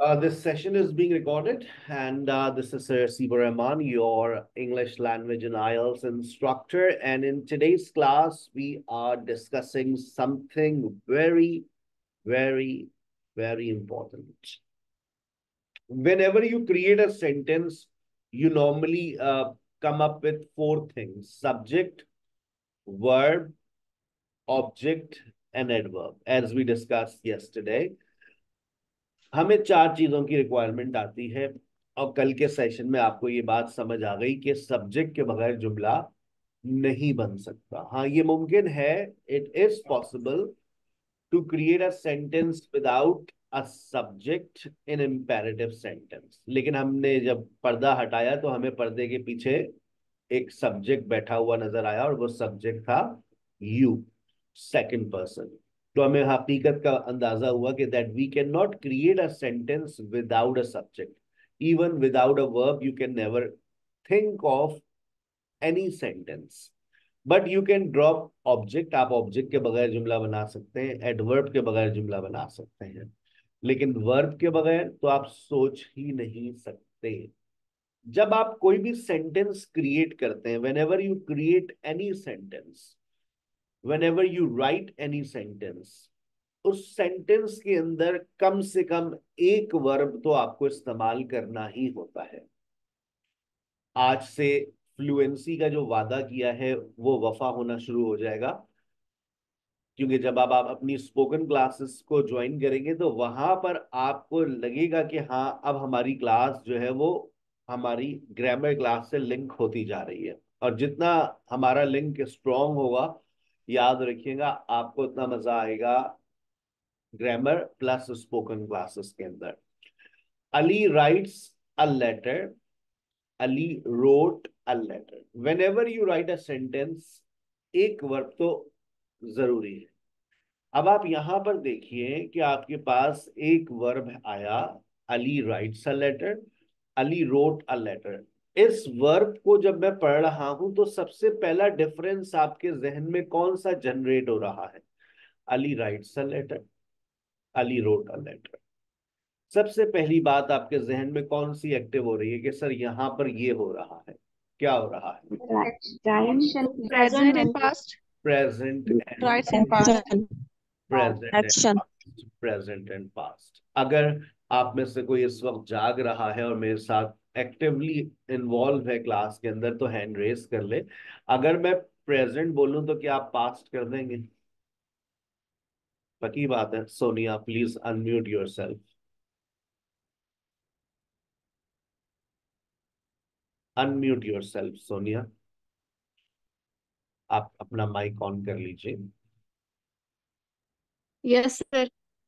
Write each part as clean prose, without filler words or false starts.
This session is being recorded, and this is Sir Siba Rahman, your English language and IELTS instructor. And in today's class, we are discussing something very, very, very important. Whenever you create a sentence, you normally come up with four things: subject, verb, object, and adverb, as we discussed yesterday. हमें चार चीजों की requirement आती है, और कल के session में आपको ये बात समझ आ गई कि सब्जेक्ट के बगैर जुमला नहीं बन सकता। हाँ, ये मुमकिन है, it is possible to create a sentence without a subject in imperative sentence, लेकिन हमने जब पर्दा हटाया तो हमें पर्दे के पीछे एक सब्जेक्ट बैठा हुआ नजर आया, और वो सब्जेक्ट था यू, सेकंड पर्सन। तो हमें हकीकत का अंदाजा हुआ कि that we can not create a sentence without a subject, even without a verb you can never think of any sentence, but you can drop object. आप ऑब्जेक्ट के बगैर जुमला बना सकते हैं, एडवर्ब के बगैर जुमला बना सकते हैं, लेकिन वर्ब के बगैर तो आप सोच ही नहीं सकते। जब आप कोई भी सेंटेंस क्रिएट करते हैं, whenever you create any sentence, whenever you write any sentence, उस सेंटेंस के अंदर कम से कम एक वर्ब तो आपको इस्तेमाल करना ही होता है। आज से फ्लुएंसी का जो वादा किया है वो वफा होना शुरू हो जाएगा, क्योंकि जब आप अपनी स्पोकन क्लासेस को ज्वाइन करेंगे तो वहां पर आपको लगेगा कि हाँ, अब हमारी क्लास जो है वो हमारी ग्रामर क्लास से लिंक होती जा रही है। और जितना हमारा लिंक स्ट्रांग होगा, याद रखिएगा, आपको उतना मजा आएगा ग्रामर प्लस स्पोकन क्लासेस के अंदर। Ali writes a letter, Ali wrote a letter. Whenever you write a sentence, एक वर्ब तो जरूरी है। अब आप यहां पर देखिए कि आपके पास एक वर्ब आया, Ali writes a letter, Ali wrote a letter. इस वर्ब को जब मैं पढ़ रहा हूं तो सबसे पहला डिफरेंस आपके जहन में कौन सा जनरेट हो रहा है? Ali writes a letter, Ali wrote a letter. सबसे पहली बात आपके जहन में कौन सी एक्टिव हो रही है कि सर यहां पर ये हो रहा है? क्या हो रहा है? Action, Present present and and past. Present and Rights and past. Present and action. Past, present and past. अगर आप में से कोई इस वक्त जाग रहा है और मेरे साथ एक्टिवली इन्वॉल्व है क्लास के अंदर, तो हैंड रेस कर ले। अगर मैं प्रेजेंट बोलूं तो क्या आप पास्ट कर देंगे? पक्की बात है? Sonia, please unmute yourself. Unmute yourself Sonia, आप अपना माइक ऑन कर लीजिए। Yes, sir.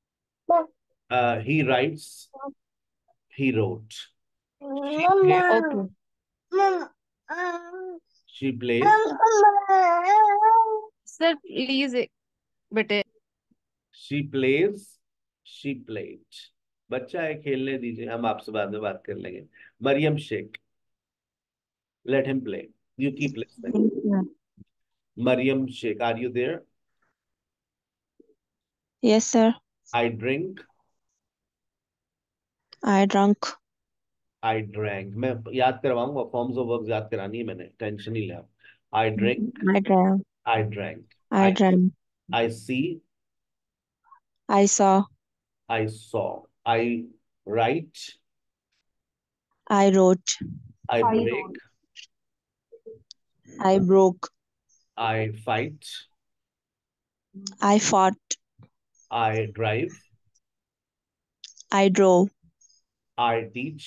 He writes, he wrote, she Okay. Plays, Sir, please, बेटे. She plays, she played. बच्चा है, खेलने दीजिए, हम आपसे बाद में बात कर लेंगे। Mariam Sheikh, let him play, you keep listening. Mariam Sheikh, are you there? Yes, sir. I drink, I drunk. I drank. मैं याद करवाऊंगा, फॉर्म्स ऑफ वर्ब्स याद करानी है मैंने, टेंशन ही ले आप। I drink, I drank. I drank, I I drank. I see, I saw. I saw, I write, I wrote. I break, I broke. I fight, I fought. I drive, I drove. I teach,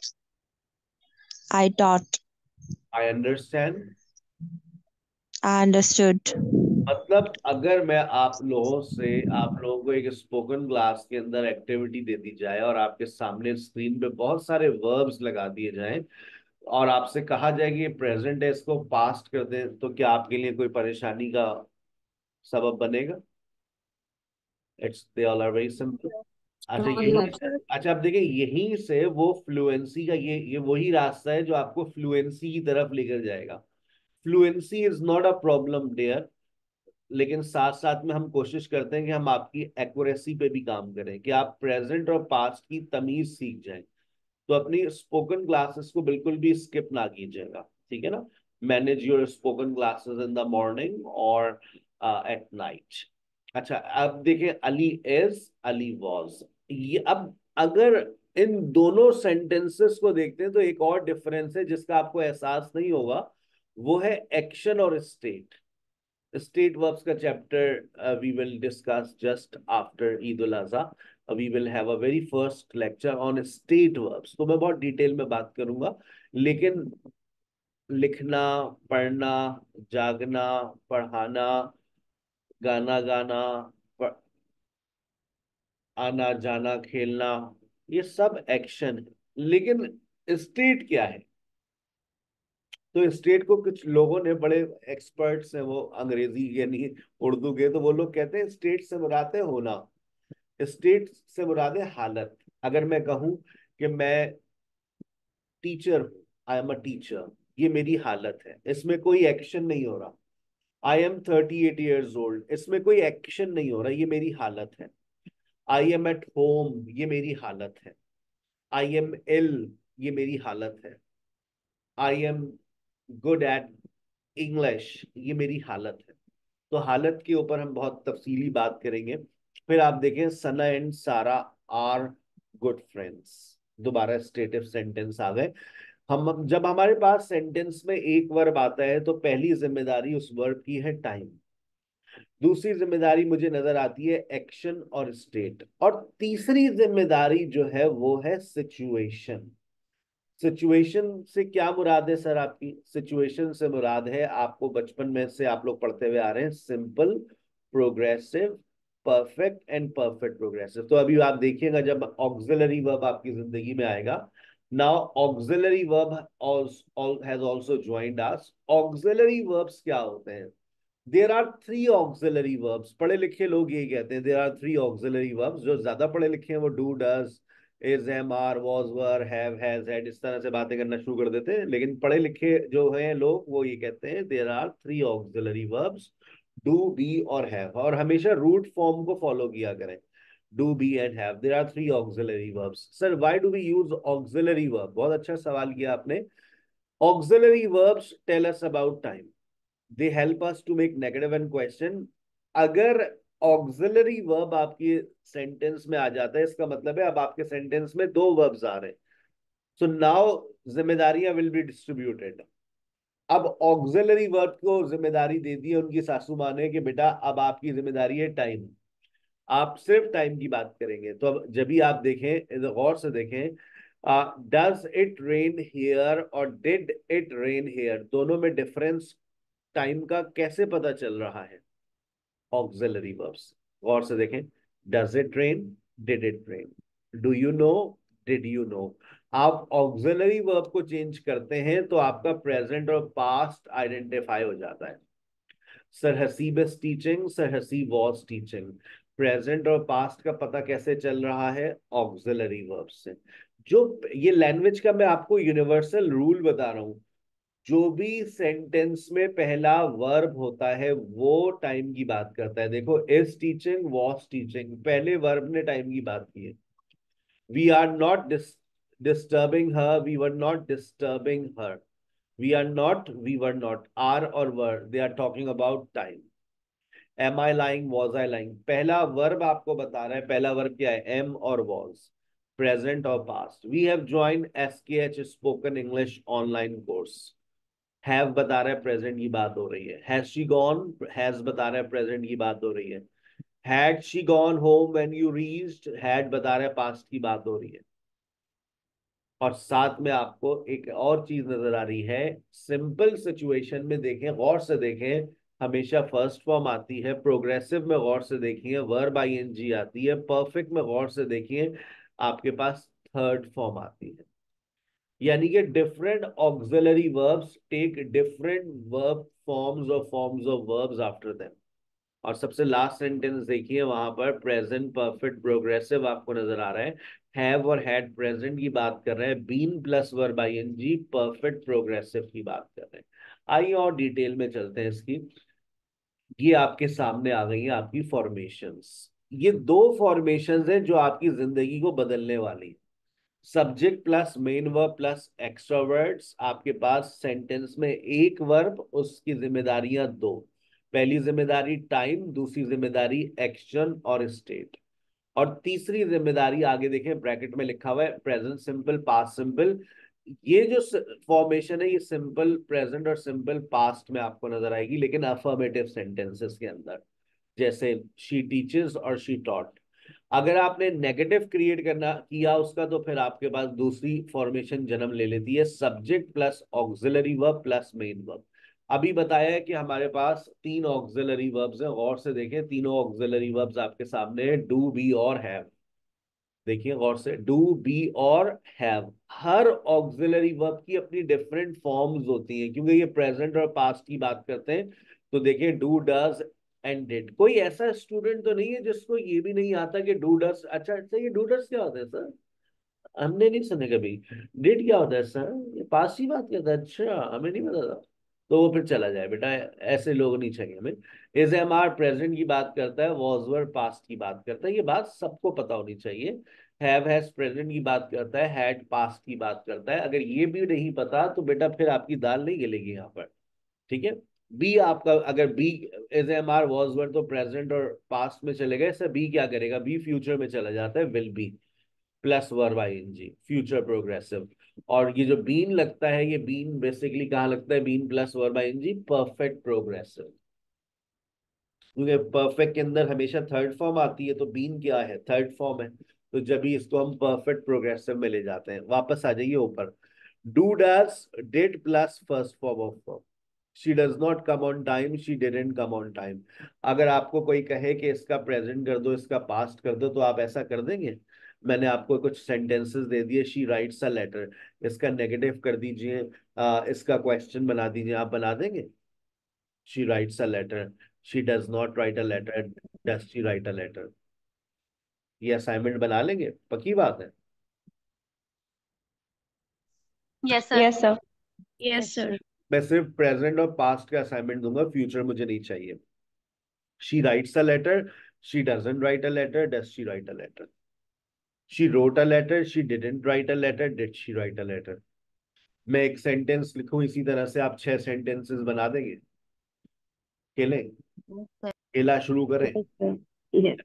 I taught. I understand. I understood. मतलब अगर मैं आप लोगों से, आप लोगों को एक स्पोकन क्लास के अंदर एक्टिविटी दे दी जाए और आपके सामने स्क्रीन पे बहुत सारे वर्ब्स लगा दिए जाएं, और आपसे कहा जाए कि ये प्रेजेंट है, इसको पास्ट कर दें, तो क्या आपके लिए कोई परेशानी का सबब बनेगा? It's they all are very simple. अच्छा, No, यही, sir. अच्छा आप देखिए, यहीं से वो फ्लुएंसी का, ये वही रास्ता है जो आपको फ्लुएंसी की तरफ लेकर जाएगा। Fluency is not a problem dear, लेकिन साथ साथ में हम कोशिश करते हैं कि हम आपकी एक्यूरेसी पे भी काम करें, कि आप प्रेजेंट और पास्ट की तमीज सीख जाएं। तो अपनी स्पोकन क्लासेस को बिल्कुल भी स्किप ना कीजिएगा, ठीक है ना। Manage your spoken classes in the morning और एट नाइट। अच्छा, अब देखिए, अली इज, अली वॉज। ये अब अगर इन दोनों सेंटेंसेस को देखते हैं तो एक और डिफरेंस है जिसका आपको एहसास नहीं होगा, वो है एक्शन और स्टेट। स्टेट वर्ब्स का chapter we will discuss just after Eid ul Azha. We will have a very first lecture on state verbs, तो मैं बहुत डिटेल में बात करूंगा। लेकिन लिखना, पढ़ना, जागना, पढ़ाना, गाना गाना, प- आना जाना, खेलना, ये सब एक्शन है। लेकिन स्टेट क्या है? तो स्टेट को कुछ लोगों ने, बड़े एक्सपर्ट्स हैं वो अंग्रेजी यानी उर्दू के, तो वो लोग कहते हैं स्टेट से मुराद है होना, स्टेट से मुराद है हालत। अगर मैं कहूं कि मैं टीचर हूं, आई एम अ टीचर, ये मेरी हालत है, इसमें कोई एक्शन नहीं हो रहा। आई एम 38 ईयर्स ओल्ड, इसमें कोई एक्शन नहीं हो रहा, ये मेरी हालत है। आई एम एट होम, ये मेरी हालत है। आई एम इल, ये मेरी हालत है। I am good at English, ये मेरी हालत है। तो हालत के ऊपर हम बहुत तफसीली बात करेंगे। फिर आप देखें, Sana and Sara are good friends, दोबारा स्टेटिव सेंटेंस आ गए। हम जब हमारे पास सेंटेंस में एक वर्ब आता है तो पहली जिम्मेदारी उस वर्ब की है टाइम, दूसरी जिम्मेदारी मुझे नजर आती है एक्शन और स्टेट, और तीसरी जिम्मेदारी जो है वो है सिचुएशन। सिचुएशन से क्या मुराद है सर आपकी? सिचुएशन से मुराद है, आपको बचपन में से आप लोग पढ़ते हुए आ रहे हैं, simple, progressive, perfect and perfect progressive. तो अभी आप देखिएगा जब ऑक्सिलरी वर्ब आपकी जिंदगी में आएगा, now auxiliary verb has also joined us. Auxiliary verbs क्या होते हैं? There are three auxiliary verbs. पढ़े लिखे लोग यही कहते हैं, there are three auxiliary verbs. जो ज्यादा पढ़े लिखे हैं वो do, does, is, M, are, was, were, have, has, had, इस तरह से बातें करना शुरू कर देते हैं। लेकिन पढ़े लिखे जो हैं लोग वो ये कहते हैं there are three auxiliary verbs, do, be और हैव, और हमेशा रूट फॉर्म को फॉलो किया करें, do, be and have. There are three auxiliary verbs. Sir why do we use auxiliary verb? बहुत अच्छा सवाल किया आपने। Auxiliary verbs tell us about time, they help us to make negative and question. अगर auxiliary verb आपकी sentence में आ जाता है, इसका मतलब है अब आपके सेंटेंस में दो वर्ब्स आ रहे हैं। सो नाउ जिम्मेदारियां विल बी डिस्ट्रीब्यूटेड। अब ऑक्सिलरी वर्ब को जिम्मेदारी दे दी है उनकी सासू माँ ने कि बेटा अब आपकी जिम्मेदारी है टाइम, आप सिर्फ टाइम की बात करेंगे। तो अब जब भी आप देखें, गौर से देखें, डज इट रेन हियर और डिड इट रेन हियर, दोनों में डिफरेंस टाइम का कैसे पता चल रहा है? ऑक्सिलरी वर्ब्स, गौर से देखें, does it rain, did it rain, do you know, did you know. आप ऑक्सिलरी वर्ब को चेंज करते हैं तो आपका प्रेजेंट और पास्ट आइडेंटिफाई हो जाता है। Sir Hasib is teaching, sir Hasib was teaching, present और पास्ट का पता कैसे चल रहा है? ऑक्सिलरी वर्ब से। जो ये लैंग्वेज का मैं आपको यूनिवर्सल रूल बता रहा हूं, जो भी सेंटेंस में पहला वर्ब होता है वो टाइम की बात करता है। देखो, इज टीचिंग, वॉज टीचिंग, पहले वर्ब ने टाइम की बात की है। We are not disturbing her, we were not disturbing her, we are not, we were not, are और were, they are talking about time. Am I lying, was I lying, पहला verb आपको बता रहा है, पहला वर्ब क्या है? Am और वॉज, प्रेजेंट और past. We have joined SKH spoken English online course. Have बता रहा है प्रेजेंट की बात हो रही है। हैज शी गॉन, हैज बता रहा है प्रेजेंट की बात हो रही है। Had she gone home when you reached, had बता रहा है पास्ट की बात हो रही है। और साथ में आपको एक और चीज नजर आ रही है, सिंपल सिचुएशन में देखें, गौर से देखें, हमेशा फर्स्ट फॉर्म आती है। प्रोग्रेसिव में गौर से देखिए वर्ब ING आती है। परफेक्ट में गौर से देखिए आपके पास थर्ड फॉर्म आती है। यानी कि different auxiliary verbs take different verb forms और forms of verbs after them. और सबसे लास्ट सेंटेंस देखिए, वहां पर प्रेजेंट परफेक्ट प्रोग्रेसिव आपको नजर आ रहा है। हैव और हैड प्रेजेंट की बात कर रहे हैं, been plus verb ING perfect progressive की बात कर रहे हैं। आइए और डिटेल में चलते हैं इसकी। ये आपके सामने आ गई हैं आपकी फॉर्मेशंस। ये दो फॉर्मेशंस हैं जो आपकी जिंदगी को बदलने वाली। Subject plus main verb plus extra words, आपके पास सेंटेंस में एक वर्ब, उसकी जिम्मेदारियां दो। पहली जिम्मेदारी टाइम, दूसरी जिम्मेदारी एक्शन और स्टेट, और तीसरी जिम्मेदारी आगे देखें ब्रैकेट में लिखा हुआ है प्रेजेंट सिंपल पास्ट सिंपल। ये जो फॉर्मेशन है ये सिंपल प्रेजेंट और सिंपल पास्ट में आपको नजर आएगी, लेकिन अफर्मेटिव सेंटेंसेस के अंदर, जैसे शी टीचर्स और शी टॉट। अगर आपने नेगेटिव क्रिएट करना किया उसका, तो फिर आपके पास दूसरी फॉर्मेशन जन्म ले लेती है, subject plus auxiliary verb plus main verb. अभी बताया है कि हमारे पास तीन ऑक्सिलरी वर्ब्स हैं, गौर से देखें, तीनों ऑक्सिलरी वर्ब्स आपके सामने है, डू बी और हैव। देखिए गौर से, डू बी और हैव। हर ऑक्सिलरी वर्ब की अपनी डिफरेंट फॉर्म्स होती हैं, क्योंकि ये प्रेजेंट और पास्ट की बात करते हैं। तो देखिए डू डज एंड डिड। कोई ऐसा स्टूडेंट तो नहीं है जिसको ये भी नहीं आता कि डू डज, अच्छा अच्छा ये डू डज क्या होता है सर, हमने नहीं सुने कभी। डिड क्या होता है सर, ये पास ही बात करता है, अच्छा हमें नहीं पता था। तो वो फिर चला जाए बेटा, ऐसे लोग नहीं चाहिए हमें। इज एम आर प्रेजेंट की बात करता है, वॉज वर पास्ट की बात करता है, ये बात सबको पता होनी चाहिए। हैव हैज प्रेजेंट की बात करता है, हैड पास्ट की बात करता है। अगर ये भी नहीं पता तो बेटा फिर आपकी दाल नहीं गलेगी यहाँ पर। ठीक है। बी आपका, अगर be is M are was were तो प्रेजेंट और पास्ट में चले गए, सर बी क्या करेगा, बी फ्यूचर में चला जाता है, will be plus verb ING, future progressive. और ये जो बीन लगता है, ये बीन बेसिकली कहाँ लगता है, been plus verb ING, perfect progressive. क्योंकि परफेक्ट के अंदर हमेशा थर्ड फॉर्म आती है, तो बीन क्या है, थर्ड फॉर्म है। तो जब भी इसको हम परफेक्ट प्रोग्रेसिव में ले जाते हैं, वापस आ जाइए ऊपर। Do does did plus first form of verb. She does not come on time, she didn't come on time. अगर आपको कोई कहे कि इसका प्रेजेंट कर दो, इसका पास्ट कर दो, तो आप ऐसा कर देंगे। मैंने आपको कुछ सेंटेंसेस दे दिए, शी राइट्स अ लेटर, इसका नेगेटिव कर दीजिए, इसका क्वेश्चन बना दीजिए, आप बना देंगे। She writes a letter, she does not write a letter, does she write a letter. ये असाइनमेंट बना लेंगे, पक्की बात है। Yes sir. Yes, sir. Yes sir. मैं सिर्फ प्रेजेंट और पास्ट का असाइनमेंट दूंगा, फ्यूचर मुझे नहीं चाहिए। She writes a letter, she doesn't write a letter, does she write a letter. She wrote a letter, she didn't write a letter, did she write a letter. मैं एक sentence लिखूं इसी तरह से, आप 6 सेंटेंसेस बना देंगे। केले, केला शुरू करें। Yes, sir. Yes.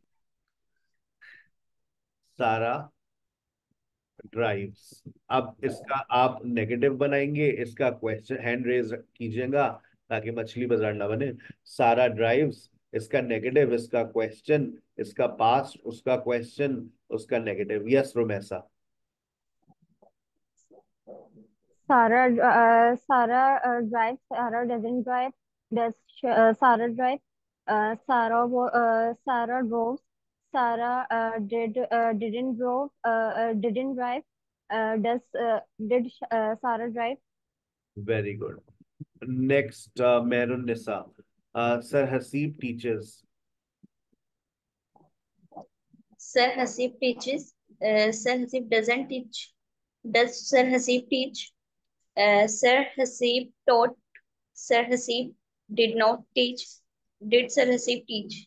Sarah drives. अब इसका आप नेगेटिव बनाएंगे, इसका क्वेश्चन हैंड रेज कीजिएगा ताकि मछली बाजार ना बने। सारा ड्राइव्स, इसका नेगेटिव, इसका क्वेश्चन, इसका पास्ट, उसका क्वेश्चन, उसका negative. Yes Romaisa. Sarah drives. Sarah doesn't drive. Does Sarah drive? Sarah drove. Sarah didn't drove. Didn't drive. Did Sarah drive? Very good. Next Mehrun Nisa. Sir Hasib teaches. Sir Hasib teaches. Sir Hasib doesn't teach. Does Sir Hasib teach? Sir Hasib taught. Sir Hasib did not teach. Did Sir Hasib teach?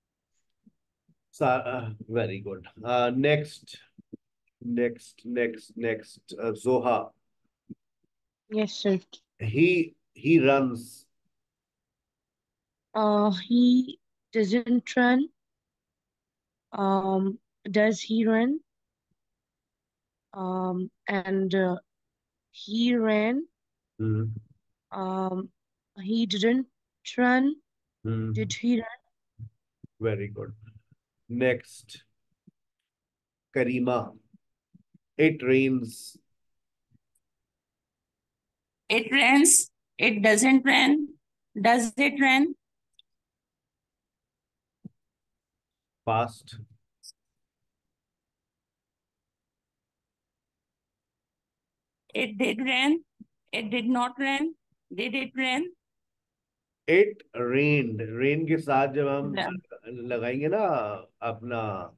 Very good. Next next next next Zoha. Yes, sir. he runs। He doesn't run. Does he run? And he ran. Um, he didn't run. Did he run? Very good. Next Karima. It rains. It rains. It doesn't rain. Does it rain? Past. It did rain. It did not rain. Did it rain? It rained, rain के साथ जब हम Yeah. लगाएंगे ना अपना,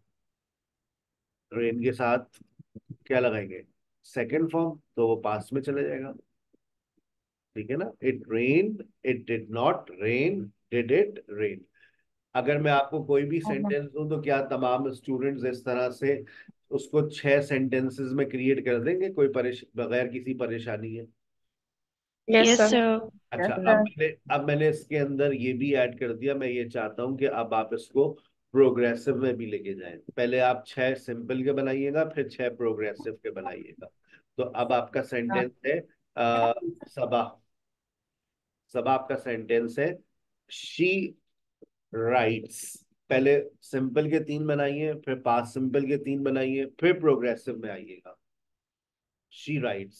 rain के साथ क्या लगाएंगे, सेकंड फॉर्म, तो वो पास्ट में चले जाएगा। ठीक है ना, it rain, it did not rain, Did it rain? अगर मैं आपको कोई भी सेंटेंस दूं तो क्या तमाम स्टूडेंट्स इस तरह से उसको 6 सेंटेंसेस में क्रिएट कर देंगे, कोई बगैर किसी परेशानी है? Yes, sir. अच्छा, अब मैंने इसके अंदर ये भी ऐड कर दिया। मैं ये चाहता हूं कि अब आप इसको प्रोग्रेसिव में भी लेके जाएं। पहले आप 6 सिंपल के बनाइएगा, फिर 6 प्रोग्रेसिव के बनाइएगा। तो अब आपका सेंटेंस है सबा। सबा आपका सेंटेंस है शी राइट्स। पहले सिंपल के 3 बनाइए, फिर पास्ट सिंपल के 3 बनाइए, फिर प्रोग्रेसिव में आइएगा। She writes.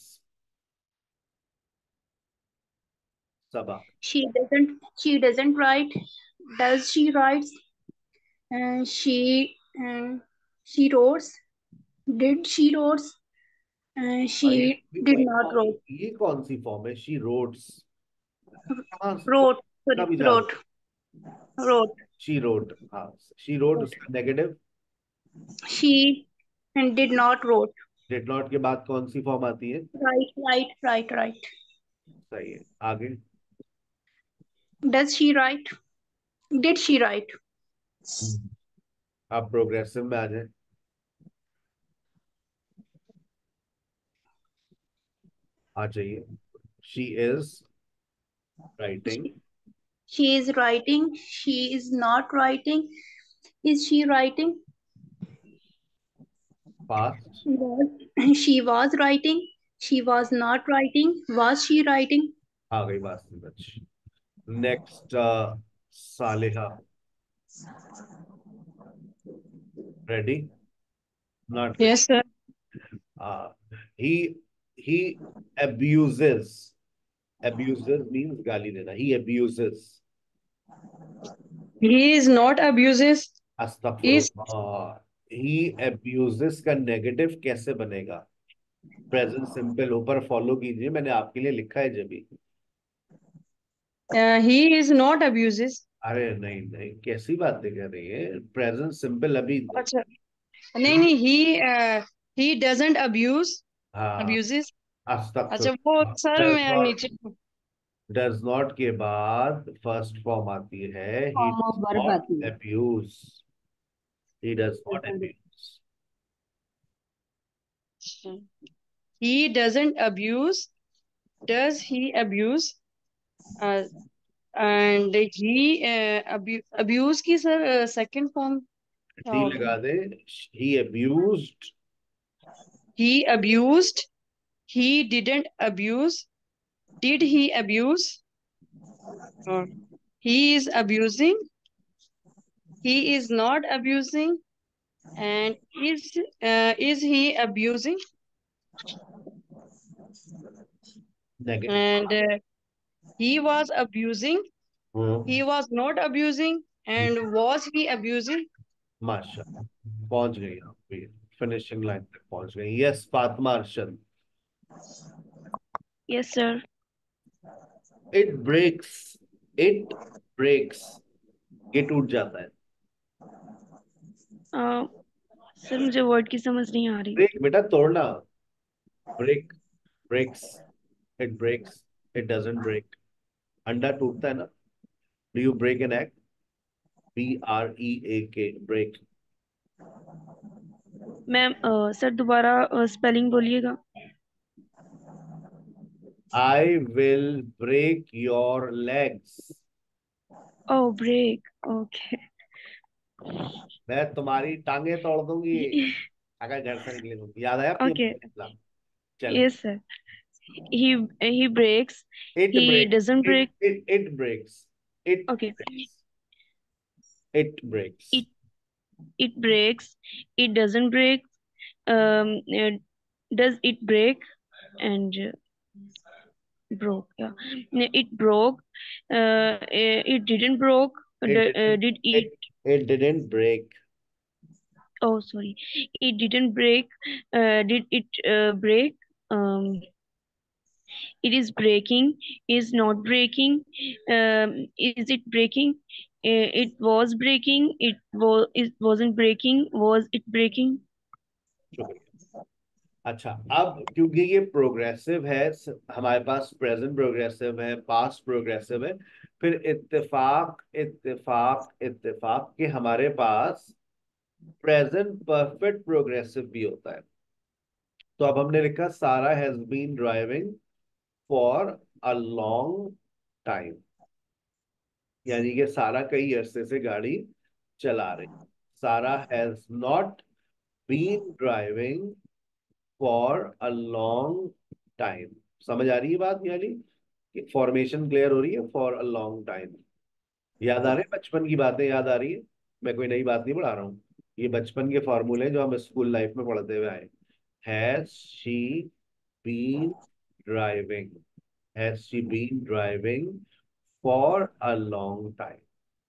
Saba. She doesn't write. Does she writes? She wrote. Did she wrote? She did not wrote. ये कौन सी फॉर्म है? She wrotes. Wrote. Sorry, कभी wrote. Wrote. She wrote. हाँ, शी रोड उसका negative. She did not wrote. Did not के बाद कौन सी फॉर्म आती है? Right. सही है। आगे। Does she write? Did she write? आप प्रोग्रेसिव में आ जाए। आ जाइए। She is writing. She is writing. She is not writing. Is she writing? Past. She was writing. She was not writing. Was she writing? आ गई बात समझ। Next Saliha. Ready? Not Yes, sir. he abuses. Abuses means गाली देना। He abuses. He is not abuses. Is अस्तगफुरुल्लाह। He abuses का negative कैसे बनेगा? प्रेजेंट सिंपल ऊपर फॉलो कीजिए, मैंने आपके लिए लिखा है जब भी। he is not abuses. अरे नहीं नहीं, कैसी बातें कर रही है? प्रेजेंट सिंपल अभी। अच्छा, नहीं he doesn't abuse. हाँ, Abuses. अच्छा, अस्तगफुरुल्लाह। वो सर मैं नीचे डज नॉट के बाद फर्स्ट फॉर्म आती है he Form of does verb not आती है। abuse. He does not abuse. he doesn't abuse. Does he abuse? And he abuse की सर second form टी लगा दे। he abused. he abused. He didn't abuse. Did he abuse? Or he is abusing. He is not abusing. And is he abusing? Negative. And he was abusing. He was not abusing. And was he abusing? माशाल्लाह, पहुंच गई आप, finishing line तक पहुंच गई। Yes Fatima Arshad. Yes, sir. It breaks. It breaks. ये टूट जाता है। सर मुझे वर्ड की समझ नहीं आ रही। ब्रेक बेटा तोड़ना। Break, breaks. It breaks. It doesn't break. अंडा टूटता है ना? Do you break an egg? BREAK, break. Ma'am sir दोबारा स्पेलिंग बोलिएगा। I will break your legs. Oh break, okay. मैं तुम्हारी टांगे तोड़ दूंगी अगर घर से निकले तो। याद आया आपको? ओके, चलो। Yes sir. he breaks. It He breaks. doesn't break. It breaks. It Okay. breaks. It breaks. It breaks. It doesn't break. Does it break? And broke. Yeah. It broke. It didn't broke. Did it? It didn't break. Oh, sorry. It didn't break. Did it break? It is breaking. Is not breaking. Is it breaking? It was breaking. It wasn't breaking. Was it breaking? शुक्रिया। अच्छा, अब क्योंकि ये progressive है, हमारे पास present progressive है, past progressive है, फिर इत्तेफाक इत्तेफाक इत्तेफाक के हमारे पास प्रेजेंट परफेक्ट प्रोग्रेसिव भी होता है। तो अब हमने लिखा Sarah has been driving for a long time, यानी कि सारा कई अरसे से गाड़ी चला रही। Sarah has not been driving for a long time. समझ आ रही है बात? यानी कि फॉर्मेशन क्लियर हो रही है, फॉर अ लॉन्ग टाइम। याद आ रहे हैं बचपन की बातें? याद आ रही है? मैं कोई नई बात नहीं पढ़ा रहा हूँ, ये बचपन के फॉर्मूले जो हम स्कूल लाइफ में पढ़ते हुए आए। Has she been driving, has she been driving for a long time.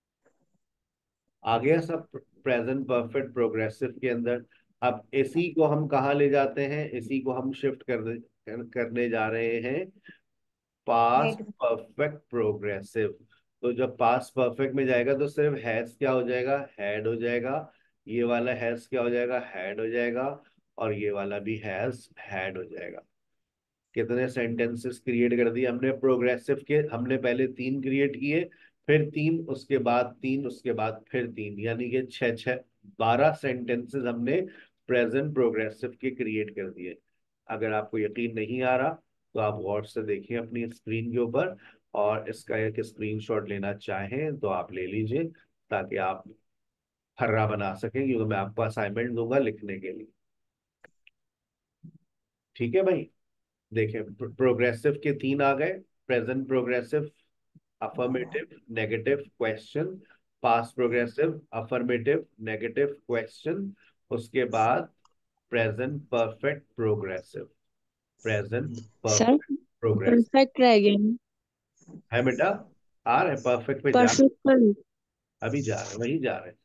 आ गया सब प्रेजेंट परफेक्ट प्रोग्रेसिव के अंदर। अब इसी को हम कहाँ ले जाते हैं? इसी को हम शिफ्ट करने जा रहे हैं पास्ट Negative. Perfect progressive. तो जब पास्ट परफेक्ट में जाएगा तो सिर्फ हैज क्या हो जाएगा? हैड हो जाएगा। ये वाला हैज क्या हो जाएगा? हैड हो जाएगा। और ये वाला भी हैज हैड हो जाएगा। कितने सेंटेंसेस क्रिएट कर दिए हमने प्रोग्रेसिव के? हमने पहले 3 क्रिएट किए, फिर 3, उसके बाद 3, उसके बाद फिर 3, यानी कि 6 6 12 सेंटेंसेस हमने प्रेजेंट प्रोग्रेसिव के क्रिएट कर दिए। अगर आपको यकीन नहीं आ रहा तो आप गौर से देखिए अपनी स्क्रीन के ऊपर, और इसका एक स्क्रीनशॉट लेना चाहें तो आप ले लीजिए, ताकि आप फर्रा बना सकें, क्योंकि मैं आपको असाइनमेंट दूंगा लिखने के लिए। ठीक है भाई? देखें, प्रोग्रेसिव के 3 आ गए। Present progressive affirmative negative question, past progressive affirmative negative question, उसके बाद present perfect progressive. Present sir perfect progressive perfect रह गया। है बेटा। आ रहे परफेक्ट पे जा, परफेक्ट पर अभी जा रहे, वही जा रहे,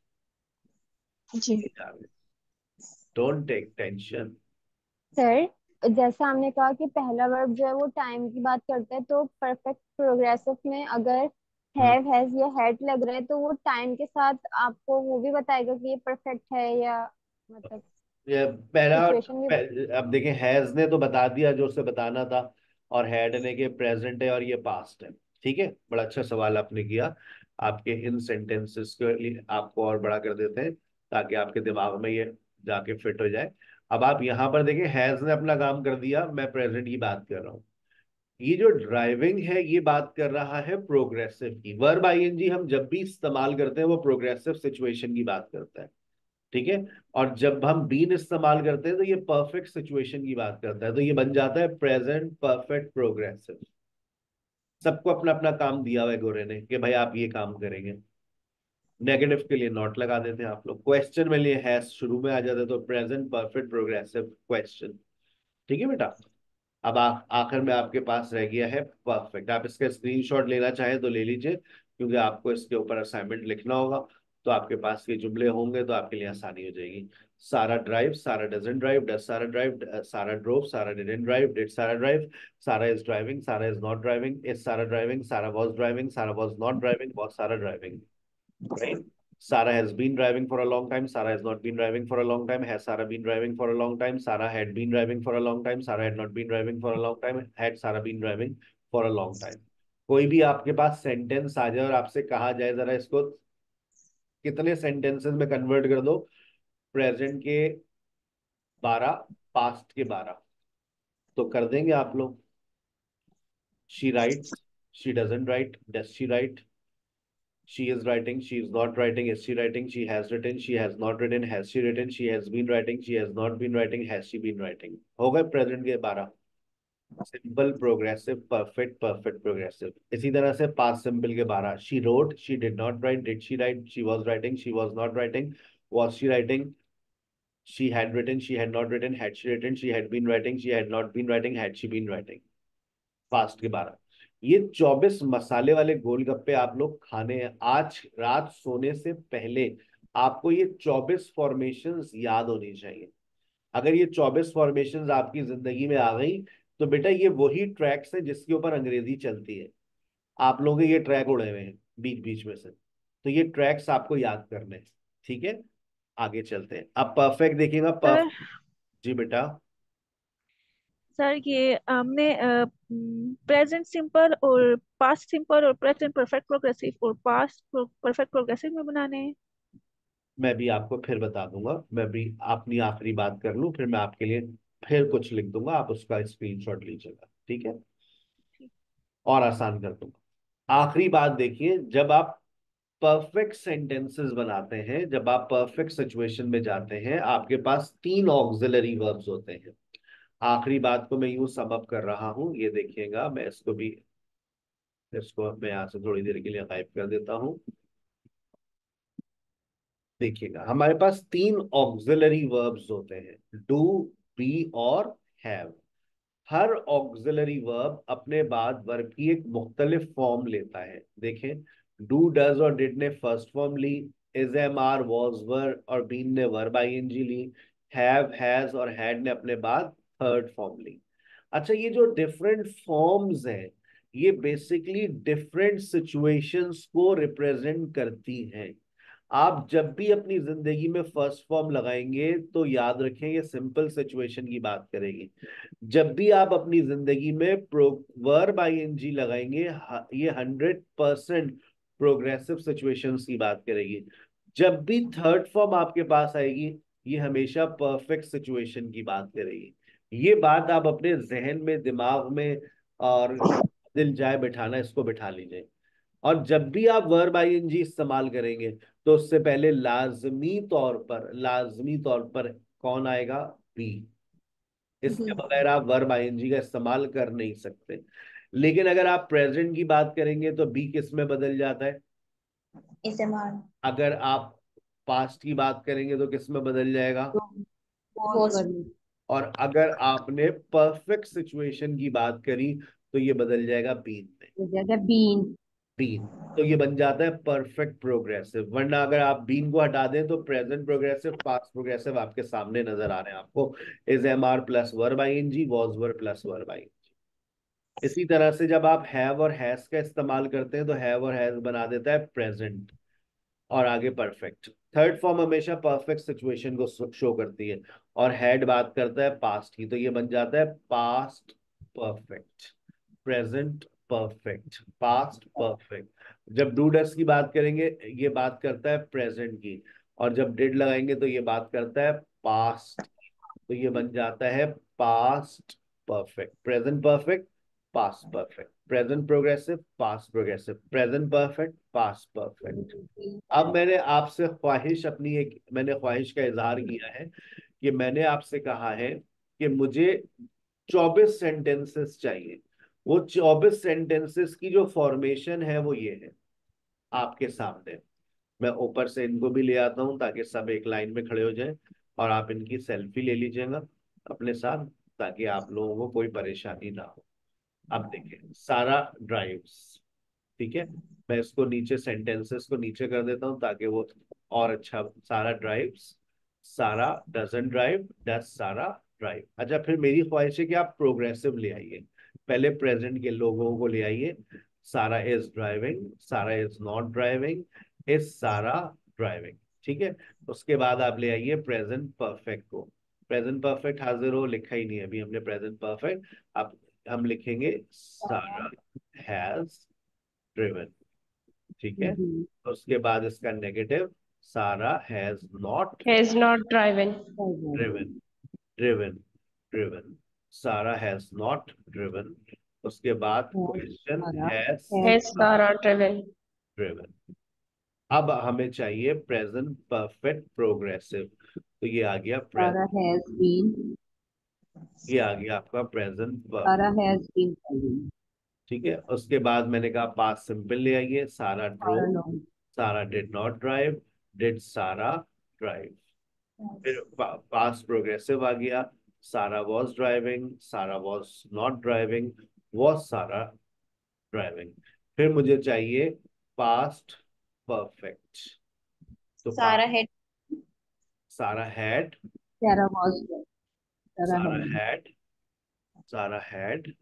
जी। वही जा रहे। Don't take tension. सर, जैसा हमने कहा कि पहला वर्ब जो है वो टाइम की बात करता है, तो परफेक्ट प्रोग्रेसिव में अगर हैव हैज या हैड लग रहा है तो वो टाइम के साथ आपको वो भी बताएगा कि ये परफेक्ट है, या मतलब ये पहला, सिचुएशन भी। अब देखें, हैज ने तो बता दिया जो उसे बताना था, और हैड ने के प्रेजेंट है और ये पास्ट है। ठीक है, बड़ा अच्छा सवाल आपने किया। आपके इन सेंटेंसेस के लिए आपको और बड़ा कर देते हैं, ताकि आपके दिमाग में ये जाके फिट हो जाए। अब आप यहाँ पर देखें, हैज ने अपना काम कर दिया, मैं प्रेजेंट की बात कर रहा हूँ। ये जो ड्राइविंग है ये बात कर रहा है प्रोग्रेसिव की। वर्ब आईएनजी हम जब भी इस्तेमाल करते हैं वो प्रोग्रेसिव सिचुएशन की बात करता है। ठीक है, और जब हम बीन इस्तेमाल करते हैं तो ये परफेक्ट सिचुएशन की बात करता है। तो ये बन जाता है प्रेजेंट परफेक्ट प्रोग्रेसिव। सबको अपना अपना काम दिया हुआ है गोरे ने कि भाई आप ये काम करेंगे। नेगेटिव के लिए नॉट लगा देते हैं आप लोग। क्वेश्चन में लिए हैज शुरू में आ जाता है, तो प्रेजेंट परफेक्ट प्रोग्रेसिव क्वेश्चन। ठीक है बेटा। अब आखिर में आपके पास रह गया है परफेक्ट। आप इसका स्क्रीनशॉट लेना चाहें तो ले लीजिए, क्योंकि आपको इसके ऊपर असाइनमेंट लिखना होगा। तो आपके पास ये जुमले होंगे तो आपके लिए आसानी हो जाएगी। Sarah drive, Sarah doesn't drive, does Sarah drive, Sarah drove, Sarah didn't drive, did सारा drive, Sarah is driving, Sarah is not driving, is Sarah driving, Sarah was driving, Sarah was not driving, was Sarah driving. Right? Sarah has been driving for a long time. Sarah has not been driving for a long time. Has Sarah been driving for a long time? Sarah had been driving for a long time. Sarah had not been driving for a long time. Had Sarah been driving for a long time? कोई भी आपके पास sentence आ जाए और आपसे कहा जाए जरा इसको कितने सेंटेंसेस में कन्वर्ट कर दो, प्रेजेंट के 12, पास्ट के 12, तो कर देंगे आप लोग? She writes, she doesn't write, does she write, she is writing, she is not writing, is she writing, she has written, she has not written, has she written, she has been writing, she has not been writing, has she been writing। हो गए present के 12। Simple progressive perfect perfect progressive. इसी तरह से past simple के 12। She wrote, she did not write, did she write, she was writing, she was not writing, was she writing, she had written, she had not written, had she written, she had been writing, she had not been writing, had she been writing। Past के 12। ये 24 मसाले वाले गोलगप्पे आप लोग खाने हैं आज रात सोने से पहले। आपको ये 24 फॉर्मेशंस याद होनी चाहिए। अगर ये 24 फॉर्मेशंस आपकी जिंदगी में आ गई तो बेटा ये वही ट्रैक्स है जिसके ऊपर अंग्रेजी चलती है। आप लोगों के ये ट्रैक उड़े हुए हैं बीच बीच में से, तो ये ट्रैक्स आपको याद करने हैं। ठीक है, आगे चलते हैं। अब परफेक्ट देखिएगा। सर परफेक्ट, जी बेटा। सर ये हमने प्रेजेंट सिंपल और पास्ट सिंपल और प्रेजेंट परफेक्ट प्रोग्रेसिव और पास्ट परफेक्ट प्रोग्रेसिव में बनाने हैं। मैं भी आपको फिर बता दूंगा, मैं भी अपनी आखिरी बात कर लूं, फिर मैं आपके लिए फिर कुछ लिख दूंगा, आप उसका स्क्रीनशॉट लीजिएगा, ठीक है, और आसान कर दूंगा। आखिरी बात देखिए, जब आप परफेक्ट सेंटेंसेस बनाते हैं, जब आप परफेक्ट सिचुएशन में जाते हैं, आपके पास 3 ऑक्सिलरी वर्ब्स होते हैं। आखिरी बात को मैं यूं सम अप कर रहा हूं, ये देखिएगा, मैं इसको मैं यहाँ से थोड़ी देर के लिए गायब कर देता हूं। देखिएगा, हमारे पास 3 ऑक्सिलरी वर्ब्स होते हैं, डू, बी और हैव। हर ऑक्सिलरी वर्ब अपने बाद वर्ब की एक मुख्तलिफ फॉर्म लेता है। देखें, डू, डज और डिड ने फर्स्ट फॉर्म ली, is, M, are, was, were और बीन ने वर्ब आईएनजी ली, हैव, हैज और हैड ने अपने बाद थर्ड फॉर्म ली। अच्छा, ये जो डिफरेंट फॉर्म्स हैं, ये बेसिकली डिफरेंट सिचुएशंस को रिप्रेजेंट करती हैं। आप जब भी अपनी जिंदगी में फर्स्ट फॉर्म लगाएंगे तो याद रखें, ये सिंपल सिचुएशन की बात करेगी। जब भी आप अपनी जिंदगी में वर्ब आईएनजी लगाएंगे, ये 100% प्रोग्रेसिव सिचुएशंस की बात करेगी। जब भी थर्ड फॉर्म आपके पास आएगी, ये हमेशा परफेक्ट सिचुएशन की बात करेगी। ये बात आप अपने जहन में, दिमाग में और दिल जाए बिठाना, इसको बिठा लीजिए। और जब भी आप वर्ब आईएनजी इस्तेमाल करेंगे, तो उससे पहले लाजमी तौर पर कौन आएगा? बी। इसके बगैर आप वर्ब आईएनजी का इस्तेमाल कर नहीं सकते। लेकिन अगर आप प्रेजेंट की बात करेंगे तो बी किस में बदल जाता है? इस्तेमाल। अगर आप पास्ट की बात करेंगे तो किस में बदल जाएगा? वॉज। और अगर आपने परफेक्ट सिचुएशन की बात करी तो ये बदल जाएगा बीन में। बीन, तो ये बन जाता है परफेक्ट प्रोग्रेसिव। वरना अगर आप बीन को हटा दें तो प्रेजेंट प्रोग्रेसिव, पास्ट प्रोग्रेसिव आपके सामने नजर आ रहे हैं आपको, is, M, are plus verb ING, was, were plus verb ING. इसी तरह से जब आप हैव और हैज का इस्तेमाल करते हैं तो हैव और हैज बना देता है प्रेजेंट और आगे परफेक्ट। थर्ड फॉर्म हमेशा परफेक्ट सिचुएशन को शो करती है, और हैड बात करता है पास्ट की, तो ये बन जाता है past perfect, present perfect, past perfect. जब डू डस की बात करेंगे, ये बात करता है प्रेजेंट की, और जब डिड लगाएंगे तो ये बात करता है पास्ट, तो ये बन जाता है past perfect, present perfect, past perfect, present progressive, past progressive, present perfect, past perfect. अब मैंने ख्वाहिश का इजहार किया है कि मैंने आपसे कहा है कि मुझे 24 सेंटेंसेस चाहिए। वो 24 सेंटेंसेस की जो फॉर्मेशन है वो ये है आपके सामने। मैं ऊपर से इनको भी ले आता हूं ताकि सब एक लाइन में खड़े हो जाएं, और आप इनकी सेल्फी ले लीजिएगा अपने साथ, ताकि आप लोगों को कोई परेशानी ना हो। अब देखिए, सारा ड्राइव्स, ठीक है, मैं इसको नीचे, सेंटेंसेस को नीचे कर देता हूं ताकि वो और अच्छा। Sarah drives, Sarah doesn't drive, does Sarah drive. अच्छा, फिर मेरी ख्वाहिश है कि आप प्रोग्रेसिव ले आइए, पहले प्रेजेंट के लोगों को ले आइए। Sarah is driving, Sarah is not driving, is Sarah driving, ठीक है। उसके बाद आप ले आइए प्रेजेंट परफेक्ट को। प्रेजेंट परफेक्ट हाजिर हो, लिखा ही नहीं है अभी हमने प्रेजेंट परफेक्ट। अब हम लिखेंगे सारा हैज ड्रिवन, ठीक है। उसके बाद इसका negative, Sarah has not Has not driven. Driven, driven, driven, Sarah has not driven. उसके बाद question, has Has Sarah driven? Driven. अब हमें चाहिए प्रेजेंट परफेक्ट प्रोग्रेसिव, तो ये आ गया प्रेजेंट, ये आ गया आपका प्रेजेंट परफेक्ट, ठीक है। उसके बाद मैंने कहा पास्ट सिंपल ले आइए, सारा ड्रोव, सारा डिड नॉट ड्राइव, डिड सारा ड्राइव। फिर पास्ट प्रोग्रेसिव आ गया, Sarah was driving, Sarah was not driving, was Sarah driving. फिर मुझे चाहिए पास्ट परफेक्ट, तो सारा had Sarah had, Sarah had, Sarah had,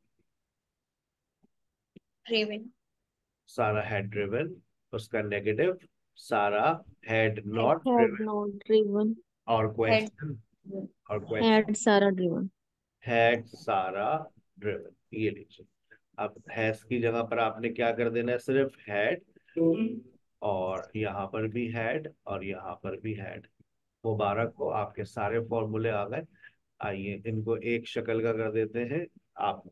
driven. Sarah had driven. उसका negative, Sarah had not Had driven. not driven. और had question, और question, Had Sarah driven. had Sara driven। ये लीजिए, अब हैज की जगह पर आपने क्या कर देना है, सिर्फ हैड, और यहाँ पर भी हैड और यहाँ पर भी हैड। मुबारक को आपके सारे फॉर्मूले आ गए। आइए इनको एक शक्ल का कर देते हैं आप,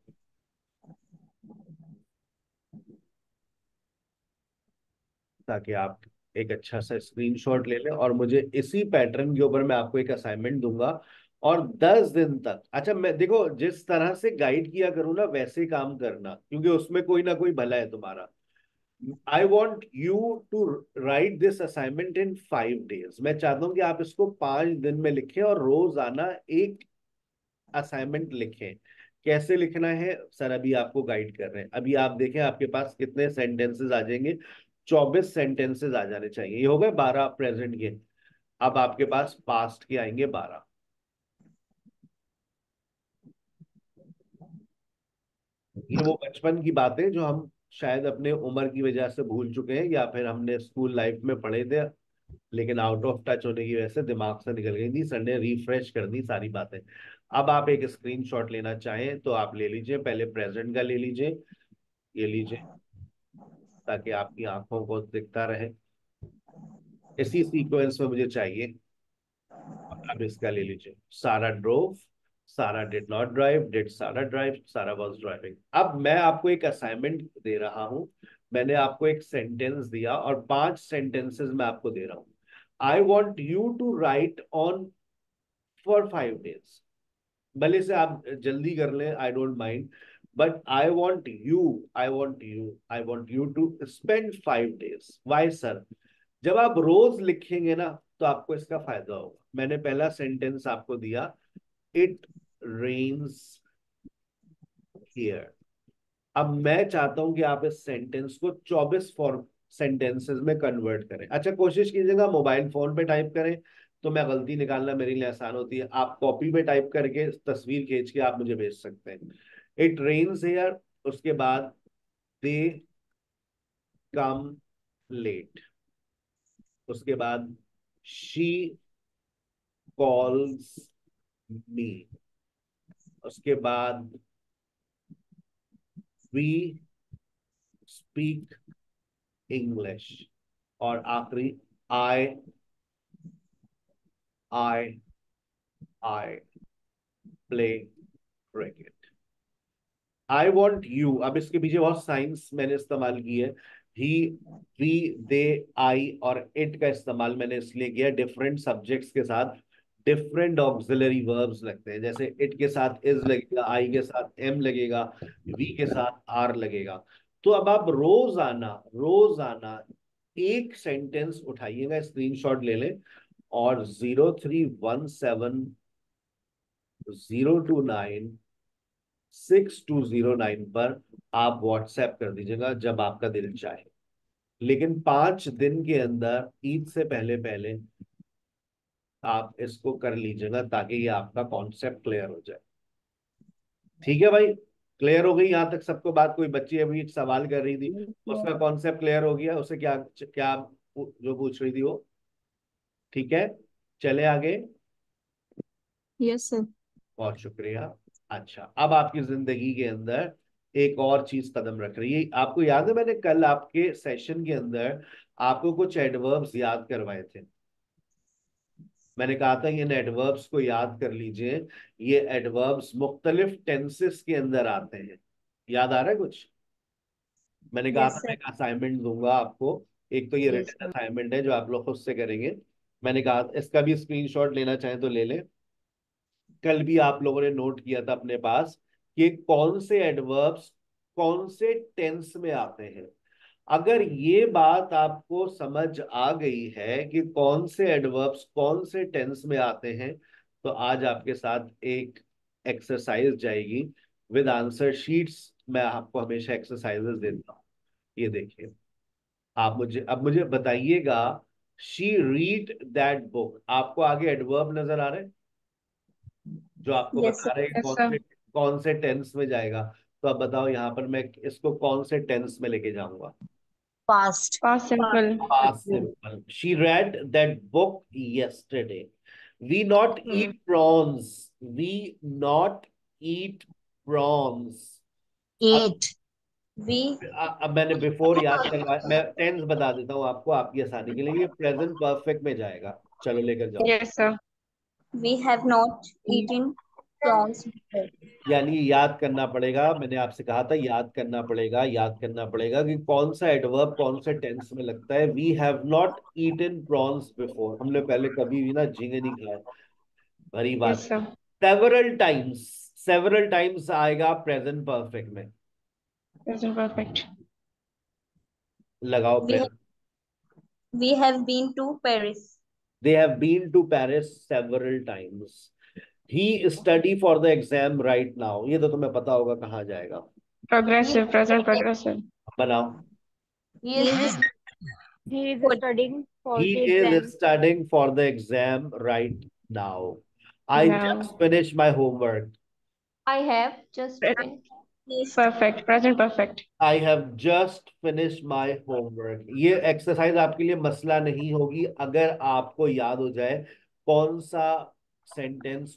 ताकि आप एक अच्छा सा स्क्रीनशॉट ले लें, और मुझे इसी पैटर्न के ऊपर मैं आपको एक असाइनमेंट दूंगा। और 10 दिन तक, अच्छा मैं देखो जिस तरह से गाइड किया करूँ ना वैसे काम करना, क्योंकि उसमें कोई ना कोई भला है तुम्हारा। I want you to write this assignment in 5 days। मैं चाहता हूं कि आप इसको 5 दिन में लिखें और रोजाना एक असाइनमेंट लिखें। कैसे लिखना है सर, अभी आपको गाइड कर रहे हैं। अभी आप देखें आपके पास कितने सेंटेंसेस आ जाएंगे, 24 सेंटेंसेस आ जाने चाहिए। ये हो गए 12 प्रेजेंट के। अब आपके पास पास्ट के आएंगे 12। ये वो बचपन की बातें जो हम शायद अपने उम्र की वजह से भूल चुके हैं, या फिर हमने स्कूल लाइफ में पढ़े थे लेकिन आउट ऑफ टच होने की वजह से दिमाग से निकल गई थी। सर ने रिफ्रेश कर दी सारी बातें। अब आप एक स्क्रीनशॉट लेना चाहें तो आप ले लीजिए, पहले प्रेजेंट का ले लीजिए, ये लीजिए, ताकि आपकी आंखों को दिखता रहे। इसी सीक्वेंस में मुझे चाहिए। अब इसका ले लीजिए, सारा ड्रोव, सारा डिड नॉट ड्राइव, डिड सारा ड्राइव, सारा वाज ड्राइविंग। अब मैं आपको एक असाइनमेंट दे रहा हूं। मैंने आपको एक सेंटेंस दिया और 5 सेंटेंसेस मैं आपको दे रहा हूं। I want you to write on for 5 days। भले से आप जल्दी कर लें, I don't mind, but I want you to spend 5 days। Why sir? जब आप रोज लिखेंगे ना तो आपको इसका फायदा होगा। मैंने पहला सेंटेंस आपको दिया, इट रेन्स हियर। अब मैं चाहता हूं कि आप इस सेंटेंस को 24 फॉर्म सेंटेंसेस में कन्वर्ट करें। अच्छा कोशिश कीजिएगा मोबाइल फोन पे टाइप करें, तो मैं गलती निकालना मेरे लिए आसान होती है। आप कॉपी पे टाइप करके तस्वीर खींच के आप मुझे भेज सकते हैं। इट रेन्स हियर, उसके बाद दे कम लेट, उसके बाद शी कॉल्स मी, उसके बाद वी स्पीक इंग्लिश, और आखिरी I I I play cricket. I want you, अब इसके पीछे बहुत साइंस मैंने इस्तेमाल की है। ही, वी, दे, आई और इट का इस्तेमाल मैंने इसलिए किया, डिफरेंट सब्जेक्ट्स के साथ डिफरेंट ऑक्सिलरी वर्ब्स लगते हैं। जैसे इट के साथ इज लगेगा, आई के साथ एम लगेगा, वी के साथ आर लगेगा। तो अब आप रोजाना रोजाना एक सेंटेंस उठाइएगा, स्क्रीनशॉट ले लें, और 03170296 पर आप व्हाट्सएप कर दीजिएगा जब आपका दिल चाहे। लेकिन 5 दिन के अंदर ईद से पहले पहले आप इसको कर लीजिएगा, ताकि ये आपका कॉन्सेप्ट क्लियर हो जाए। ठीक है भाई, क्लियर हो गई यहाँ तक सबको बात? कोई बच्ची अभी एक सवाल कर रही थी, उसका कॉन्सेप्ट क्लियर हो गया? उसे क्या क्या जो पूछ रही थी वो? ठीक है, चले आगे। Yes sir. बहुत शुक्रिया। अच्छा, अब आपकी जिंदगी के अंदर एक और चीज कदम रख रही है। आपको याद है मैंने कल आपके सेशन के अंदर आपको कुछ एडवर्ब्स याद करवाए थे। मैंने कहा था इन एडवर्ब्स को याद कर लीजिए। ये एडवर्ब्स मुख्तलिफ टेंसेस के अंदर आते हैं। याद आ रहा है कुछ? मैंने कहा था मैं एक असाइनमेंट दूंगा आपको। एक तो ये रिटन असाइनमेंट है जो आप लोग खुद से करेंगे। मैंने कहा इसका भी स्क्रीनशॉट लेना चाहें तो ले लें। कल भी आप लोगों ने नोट किया था अपने पास कि कौन से एडवर्ब्स कौन से टेंस में आते हैं। अगर ये बात आपको समझ आ गई है कि कौन से एडवर्ब्स कौन से टेंस में आते हैं, तो आज आपके साथ एक एक्सरसाइज जाएगी विद आंसर शीट्स। मैं आपको हमेशा एक्सरसाइजेस देता हूँ। ये देखिए, आप मुझे बताइएगा, शी रीड दैट बुक। आपको आगे एडवर्ब नजर आ रहे हैं जो आपको Yes, बता रहे हैं यस सर। कौन से टेंस में जाएगा? तो अब बताओ यहाँ पर मैं इसको कौन से टेंस में लेके जाऊंगा? past. Past simple. Past simple. She read that book yesterday. We not eat prawns. We not eat prawns. Eat. We अब मैंने बिफोर याद करवाया, मैं टेंस बता देता हूँ आपको आपकी आसानी के लिए, ये प्रेजेंट परफेक्ट में जाएगा। चलो लेकर जाओ। Yes, sir. we have not eaten prawns before. यानी याद करना पड़ेगा, मैंने आपसे कहा था याद करना पड़ेगा, याद करना पड़ेगा कि कौन सा एडवर्ब कौन से टेंस में लगता है। We have not eaten prawns before, हमने पहले कभी भी ना झींगे नहीं खाए। भरी बात। Yes, sir. Several times, several times आएगा प्रेजेंट परफेक्ट में। Present perfect. लगाओ We have, present. we have been to Paris. They have been to Paris several times. He study for the exam right now, ये तो तुम्हें पता होगा कहाँ जाएगा। Progressive. Present progressive. बनाओ। He He is is he is good. studying for He the is exam. studying for the exam right now. I Now. just finished my homework. I have just Pre- finished. He is Perfect. Present perfect. I have just finished my homework. ये exercise आपके लिए मसला नहीं होगी अगर आपको याद हो जाए कौन सा सेंटेंस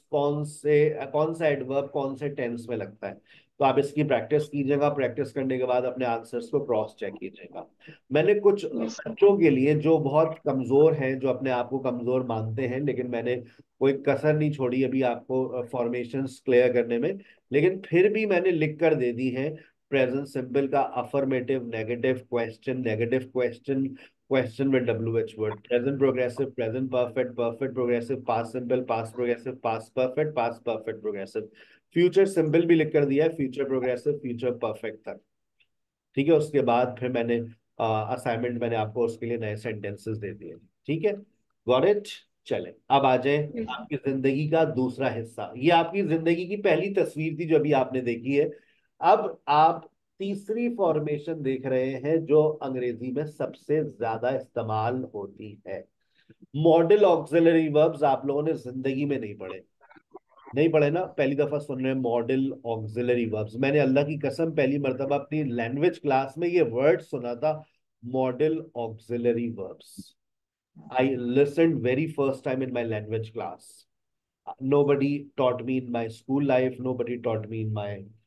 कौन सा एडवर्ब कौन से टेंस में लगता है। तो आप इसकी प्रैक्टिस कीजिएगा, प्रैक्टिस करने के बाद अपने आंसर्स को क्रॉस चेक कीजिएगा। मैंने कुछ Yes, sir. बच्चों के लिए जो बहुत कमजोर हैं, जो अपने आप को कमजोर मानते हैं, लेकिन मैंने कोई कसर नहीं छोड़ी अभी आपको फॉर्मेशंस क्लियर करने में, लेकिन फिर भी मैंने लिख कर दे दी है प्रेजेंट सिंपल का affirmative, negative question, question with WH word, present progressive, present perfect, perfect progressive, past simple, past progressive, past perfect, past perfect progressive, future simple भी लिख कर दिया है, फ्यूचर प्रोग्रेसिव, फ्यूचर परफेक्ट तक। ठीक है, उसके बाद फिर मैंने असाइनमेंट मैंने आपको उसके लिए नए सेंटेंसेस दे दिए। ठीक है, गॉट इट। चले अब आ जाए Yes, sir. आपकी जिंदगी का दूसरा हिस्सा। ये आपकी जिंदगी की पहली तस्वीर थी जो अभी आपने देखी है। अब आप तीसरी फॉर्मेशन देख रहे हैं जो अंग्रेजी में सबसे ज्यादा इस्तेमाल होती है। मॉडल ऑक्सिलरी वर्ब्स आप लोगों ने जिंदगी में नहीं पढ़े, नहीं पढ़े ना, पहली दफा सुन रहे हैं मॉडल ऑक्सिलरी वर्ब्स। मैंने अल्लाह की कसम पहली मर्तबा अपनी लैंग्वेज क्लास में ये वर्ड सुना था, modal auxiliary verbs. I listened very first time in my language class. nobody taught me in my school life, nobody taught me in my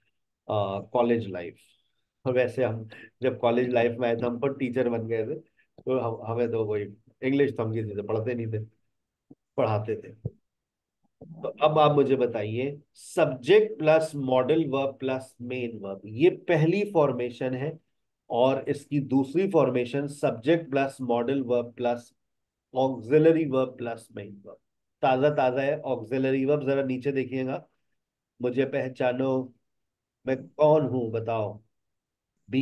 college life। वैसे हम जब कॉलेज लाइफ में आए थे हम पर टीचर बन गए थे, तो हमें तो वही इंग्लिश तो हम किसी से पढ़ते नहीं थे, पढ़ाते थे। तो अब आप मुझे बताइए, subject plus modal verb plus main verb, ये पहली फॉर्मेशन है, और इसकी दूसरी formation subject plus modal verb plus auxiliary verb plus main verb. ताजा ताजा है ऑक्सिलरी वर्ब, जरा नीचे देखिएगा, मुझे पहचानो, मैं कौन हूं बताओ। Be,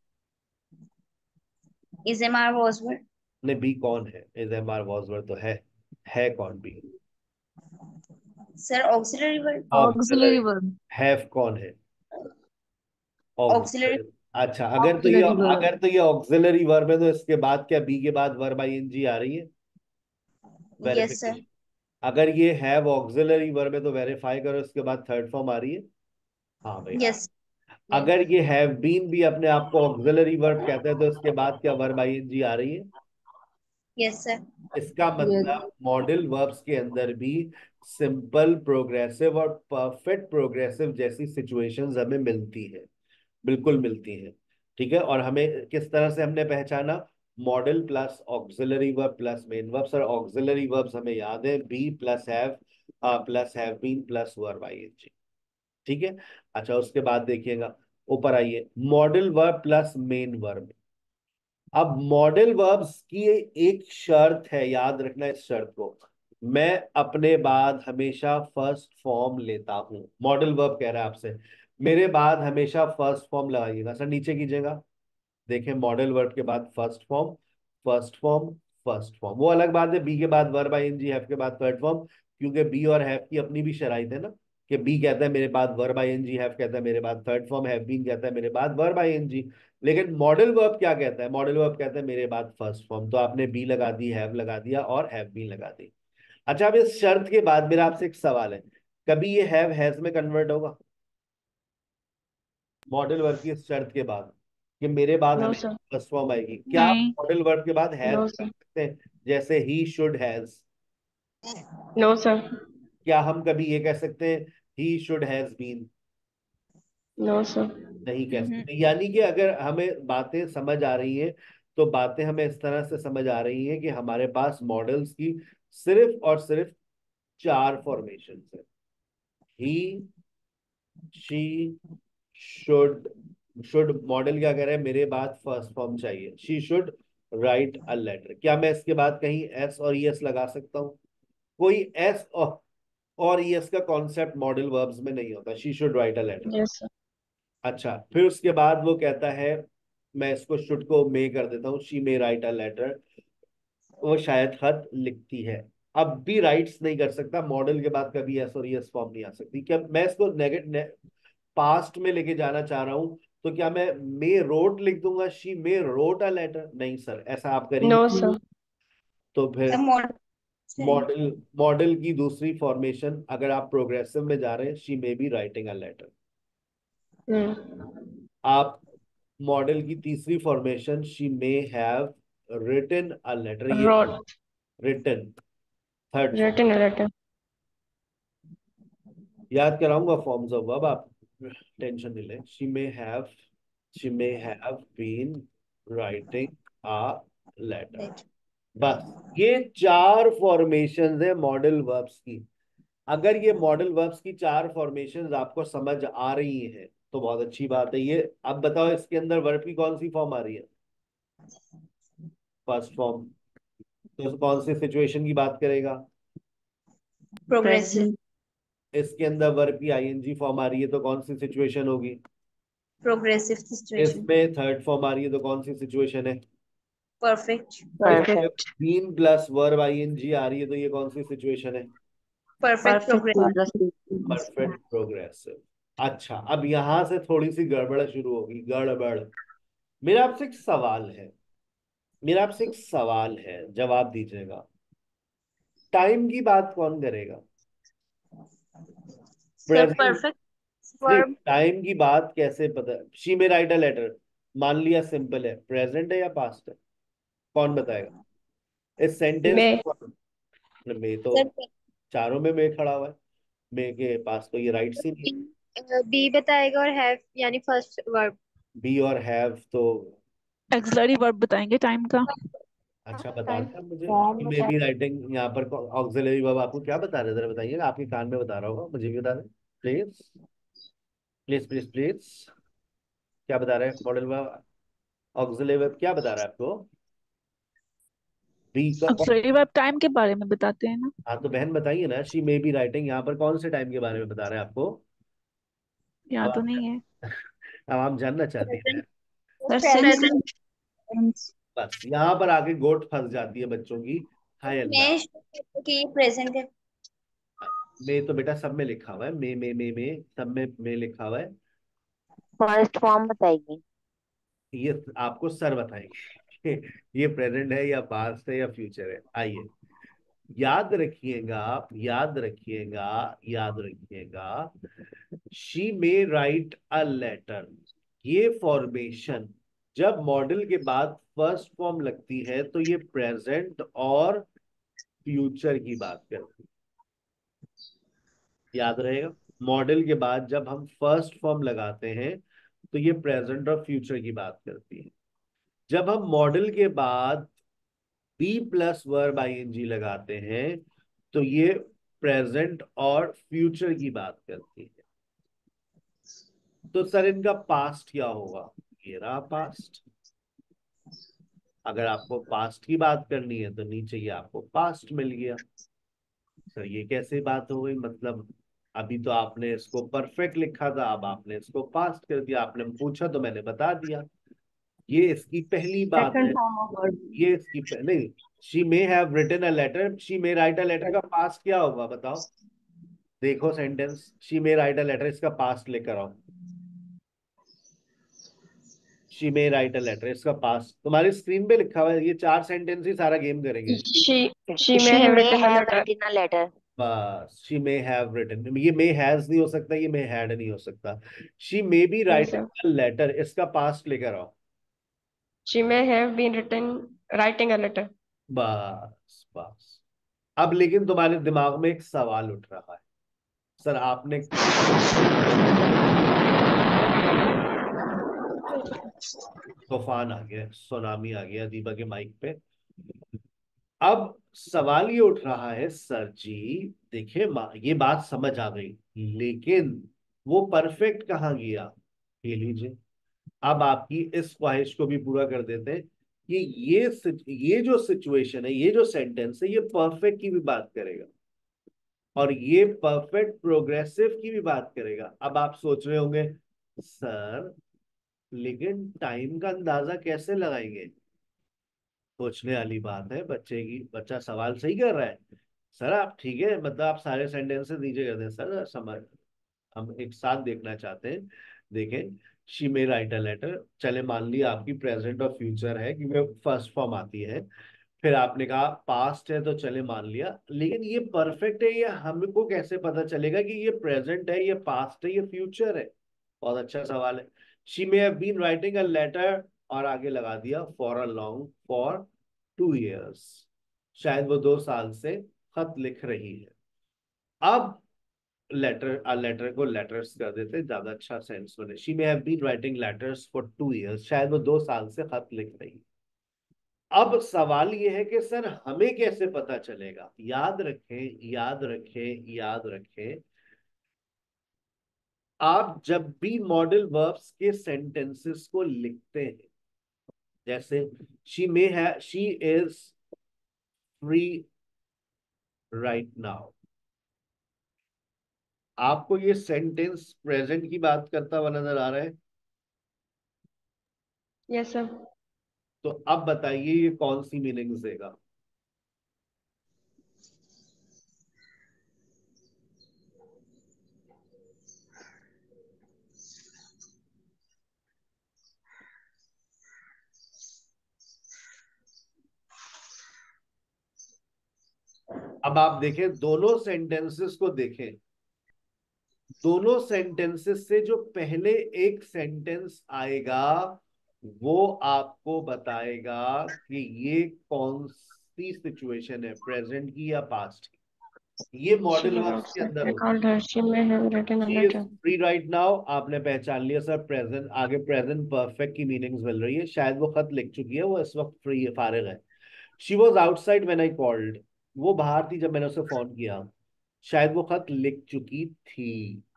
is MR was word. ने बी कौन है, इज एम आर वॉजवर्ड तो है कौन be? Sir, auxiliary word. Auxiliary. Auxiliary verb. Have कौन है? Auxiliary. ऑक्सिलरी। अच्छा, Auxiliary verb. अगर तो ये ऑक्सिलरी वर्ब है तो इसके बाद क्या बी के बाद वर्ब आईएनजी आ रही है? Yes, sir. वेरिफिकेशन। अगर ये हैव ऑक्सिलरी वर्ब है तो वेरीफाई करो, इसके बाद थर्ड फॉर्म आ रही है। हाँ भाई, Yes. अगर ये हैव बीन भी अपने आप को ऑक्सिलरी वर्ब कहते हैं तो इसके बाद क्या वर्ब आईएनजी आ रही है? Yes, sir. इसका Yes. मतलब मॉडल वर्ब्स के अंदर भी सिंपल प्रोग्रेसिव और परफेक्ट प्रोग्रेसिव जैसी सिचुएशंस हमें मिलती है, बिल्कुल मिलती है। ठीक है, और हमें किस तरह से हमने पहचाना, modal plus auxiliary verb plus main verb. Sir auxiliary verbs हमें याद है, be plus have been plus verb ING. ठीक है, अच्छा उसके बाद देखिएगा, ऊपर आइए, modal verb plus main verb. अब मॉडल वर्ब्स की एक शर्त है, याद रखना इस शर्त को, मैं अपने बाद हमेशा फर्स्ट फॉर्म लेता हूं। मॉडल वर्ब कह रहा है आपसे मेरे बाद हमेशा फर्स्ट फॉर्म लगाइएगा। सर नीचे कीजिएगा, देखें मॉडल वर्ब के बाद first form, first form, first form. वो अलग बात है बी के बाद वर्ब आईएनजी, हैव के बाद थर्ड फॉर्म, क्योंकि बी और हैव की अपनी भी शराइत है ना, कि बी कहता है मेरे बाद वर्ब आईएनजी, हैव कहता है मेरे बाद थर्ड फॉर्म, हैव बीन कहता है मेरे बाद वर्ब आईएनजी। लेकिन मॉडल वर्ब क्या कहता है, मॉडल वर्ब कहता है मेरे बाद फर्स्ट फॉर्म। तो आपने बी लगा दी, हैव लगा दिया और हैव बीन लगा दी। अच्छा, अब इस शर्त के बाद मेरा आपसे एक सवाल है, कभी ये हैव हैज में कन्वर्ट होगा? मॉडल वर्ब की इस शर्त के बाद कि मेरे बाद No, हमें sir. फर्स्ट फॉर्म आएगी, क्या आप नहीं। मॉडल वर्ब के बाद हैज No, कर sir. सकते हैं, जैसे he should has? No, sir. क्या हम कभी ये कह सकते हैं he should has been, No, sir. नहीं कह सकते। यानी कि अगर हमें बातें समझ आ रही हैं तो बातें हमें इस तरह से समझ आ रही हैं कि हमारे पास मॉडल्स की सिर्फ और सिर्फ 4 फॉर्मेशन है। He, she, should. Should modal क्या कह रहा है, मेरे बाद फर्स्ट फॉर्म चाहिए। She should write a letter, क्या मैं इसके बाद कहीं एस और ईएस लगा सकता हूँ? कोई एस और ईएस का कॉन्सेप्ट मॉडल वर्ब्स में नहीं होता। She should write a letter. Yes, sir. अच्छा, फिर उसके बाद वो कहता है, मैं इसको शुड को मे कर देता हूँ, she may write a letter, वो शायद खत लिखती है। अब भी राइट्स नहीं कर सकता, मॉडल के बाद कभी एस और यस फॉर्म नहीं आ सकती। क्या मैं इसको पास्ट में लेके जाना चाह रहा हूँ तो क्या मैं मे रोट लिख दूंगा, she may wrote a letter? नहीं सर, ऐसा आप करेंगे? No, sir. तो फिर मॉडल मॉडल मॉडल की दूसरी फॉर्मेशन, अगर आप प्रोग्रेसिव में जा रहे हैं, she may be writing a letter. Hmm. आप मॉडल की तीसरी formation, she may have written a letter, ये Wrote. Written third form. Written a letter. याद कराऊंगा फॉर्म्स ऑफ वर्ब, आप टेंशन नहीं लें। She may have been writing a letter. बस ये 4 फॉर्मेशंस है मॉडल वर्ब्स की। अगर ये मॉडल वर्ब्स की 4 फॉर्मेशंस आपको समझ आ रही हैं तो बहुत अच्छी बात है। ये अब बताओ इसके अंदर वर्ब की कौन सी फॉर्म आ रही है? First form. तो कौन सी सिचुएशन की बात करेगा? प्रोग्रेसिव इसके अंदर वर्ब की आईएनजी फॉर्म आ रही है तो कौन सी सिचुएशन होगी? प्रोग्रेसिव सिचुएशन इसमें थर्ड फॉर्म आ रही है तो कौन सी सिचुएशन है? परफेक्ट इसमें बीन प्लस वर्ब आईएनजी आ रही है तो ये कौन सी सिचुएशन है? Perfect progressive perfect progressive. अच्छा, अब यहां से थोड़ी सी गड़बड़ शुरू होगी, गड़बड़। मेरा आपसे एक सवाल है, जवाब दीजिएगा। टाइम की बात कौन करेगा? Sir present. परफेक्ट नहीं, वर्ब टाइम की बात कैसे पता? शी में राइट अ लेटर, मान लिया सिंपल है, प्रेजेंट है या पास्ट है? कौन बताएगा इस सेंटेंस May. में? तो सर चारों में खड़ा हुआ है, मे के पास तो ये राइट ही नहीं है। बी बताएगा और हैव यानी फर्स्ट वर्ब। बी और हैव तो एक्सिलरी वर्ब बताएंगे टाइम का। अच्छा बता टाइम दिया मुझे। फॉर्म मे बता। बी राइटिंग यहाँ पर ऑक्सिलरी वर्ब आपको क्या बता रहे, जरा बताइए, आपके कान में बता रहा होगा, मुझे भी बता दें प्लीज, प्लीज प्लीज प्लीज। क्या बता रहे हैं मॉडल वर्ब? ऑक्सिलरी वर्ब क्या बता रहा है आपको? बी का एक्सिलरी वर्ब टाइम के बारे में बताते हैं ना। हाँ तो बहन बताइए ना, शी मे बी राइटिंग यहाँ पर कौन से टाइम के बारे में बता रहे हैं आपको? अब यहाँ तो आप नहीं है। अब आप जानना चाहती हैं। Present present. बस यहाँ पर आके गोट फंस जाती है बच्चों की। हाय अल्लाह। मैं कि प्रेजेंट है मे तो बेटा सब में लिखा हुआ है, मे सब में मे लिखा हुआ है। फर्स्ट फॉर्म बताइए। ये आपको सर बताएंगे ये प्रेजेंट है या पास्ट है या फ्यूचर है। आइए, याद रखिएगा आप, याद रखिएगा, याद रखिएगा। She may write a letter, ये फॉर्मेशन जब मॉडल के बाद फर्स्ट फॉर्म लगती है तो ये प्रेजेंट और फ्यूचर की बात करती है। याद रहेगा, मॉडल के बाद जब हम फर्स्ट फॉर्म लगाते हैं तो ये प्रेजेंट और फ्यूचर की बात करती है। जब हम मॉडल के बाद बी प्लस वर्ब आईएनजी लगाते हैं तो ये प्रेजेंट और फ्यूचर की बात करती है। तो सर इनका पास्ट क्या होगा? ये रहा पास्ट। अगर आपको पास्ट की बात करनी है तो नीचे ये आपको पास्ट मिल गया। सर ये कैसे बात हो गई, मतलब अभी तो आपने इसको परफेक्ट लिखा था, अब आपने इसको पास्ट कर दिया। आपने पूछा तो मैंने बता दिया। ये इसकी पहली बात Second है। form of verb. ये इसकी नहीं, she may have written a letter, she may write a letter का पास्ट क्या होगा बताओ? देखो sentence, she may write a letter, इसका पास्ट लेकर आओ। She may write a letter, इसका पास्ट तुम्हारी स्क्रीन पे लिखा हुआ है। ये 4 सेंटेंस ही सारा गेम करेंगे। She may She have may written a have letter. written a letter. बस शी मे हैव रिटन, ये मे हैज नहीं हो सकता, ये मे हैड नहीं हो सकता। She may be Yes, writing sir. A letter, इसका पास्ट लेकर आओ। She may have been writing a letter. बस बस। अब लेकिन तुम्हारे दिमाग में एक सवाल उठ रहा है, सर आपने तूफान आ गया, सुनामी आ गया दीपा के माइक पे। अब सवाल ये उठ रहा है सर जी, देखिए ये बात समझ आ गई, लेकिन वो परफेक्ट कहाँ गया? ये लीजिए, अब आपकी इस ख्वाहिश को भी पूरा कर देते हैं कि ये जो सिचुएशन है, ये जो सेंटेंस है, ये परफेक्ट की भी बात करेगा और ये परफेक्ट प्रोग्रेसिव की भी बात करेगा। अब आप सोच रहे होंगे सर लेकिन टाइम का अंदाजा कैसे लगाएंगे? सोचने वाली बात है बच्चे की, बच्चा सवाल सही कर रहा है। सर आप ठीक है, मतलब आप सारे सेंटेंसेस नीचे कर दें सर, समझ हम एक साथ देखना चाहते हैं। देखें, she may write a letter, चले मान लिया आपकी प्रेजेंट और फ्यूचर है क्योंकि फर्स्ट फॉर्म आती है। फिर आपने कहा पास्ट है तो चले मान लिया, लेकिन ये परफेक्ट है, ये हमको कैसे पता चलेगा कि ये प्रेजेंट है, ये पास्ट है, ये फ्यूचर है? बहुत अच्छा सवाल है। She may have been writing a letter, और आगे लगा दिया for a long, for 2 years, शायद वो 2 साल से खत लिख रही है। अब लेटर को लेटर्स कर देते, ज्यादा अच्छा सेंस बने। She may have been writing letters for 2 years, शायद वो 2 साल से खत लिख रही है। अब सवाल ये है कि सर हमें कैसे पता चलेगा? याद रखें, याद रखें, याद रखें, आप जब भी मॉडल वर्ब्स के सेंटेंसेस को लिखते हैं, जैसे she is free right now, आपको ये सेंटेंस प्रेजेंट की बात करता हुआ नजर आ रहा है? Yes sir. तो अब बताइए ये कौन सी मीनिंग्स देगा? अब आप देखें, दोनों सेंटेंसेस को देखें, दोनों सेंटेंसेस से जो पहले एक सेंटेंस आएगा वो आपको बताएगा कि ये कौन सी सिचुएशन है, प्रेजेंट की या पास्ट की। ये मॉडल वर्ब्स के अंदर होता है। She is free right now, आपने पहचान लिया सर प्रेजेंट, आगे प्रेजेंट परफेक्ट की मीनिंग्स मिल रही है, शायद वो खत लिख चुकी है, वो इस वक्त फ्री है, फारिग है। She was outside when I called, वो बाहर थी जब मैंने उसे फोन किया, शायद वो खत लिख चुकी थी।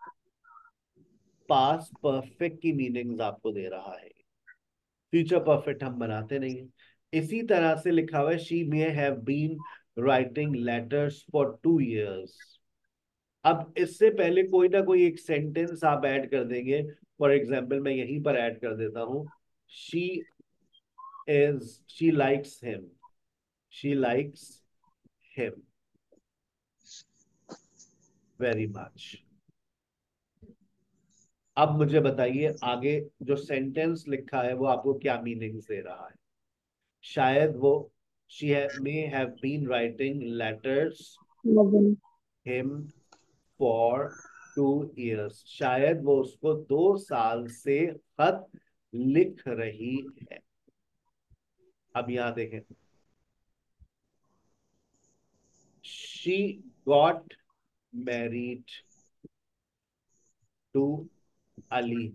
पास्ट परफेक्ट की मीनिंग्स आपको दे रहा है, फ्यूचर परफेक्ट हम बनाते नहीं है। इसी तरह से लिखा हुआ है she may have been writing letters for 2 years। अब इससे पहले कोई ना कोई एक सेंटेंस आप ऐड कर देंगे। फॉर एग्जाम्पल मैं यहीं पर ऐड कर देता हूं, she she likes him, she likes him very much. अब मुझे बताइए आगे जो सेंटेंस लिखा है वो आपको क्या मीनिंग्स दे रहा है? शायद वो may have been writing letters him for 2 years, शायद वो उसको 2 साल से खत लिख रही है। अब यहां देखें, she got married to Ali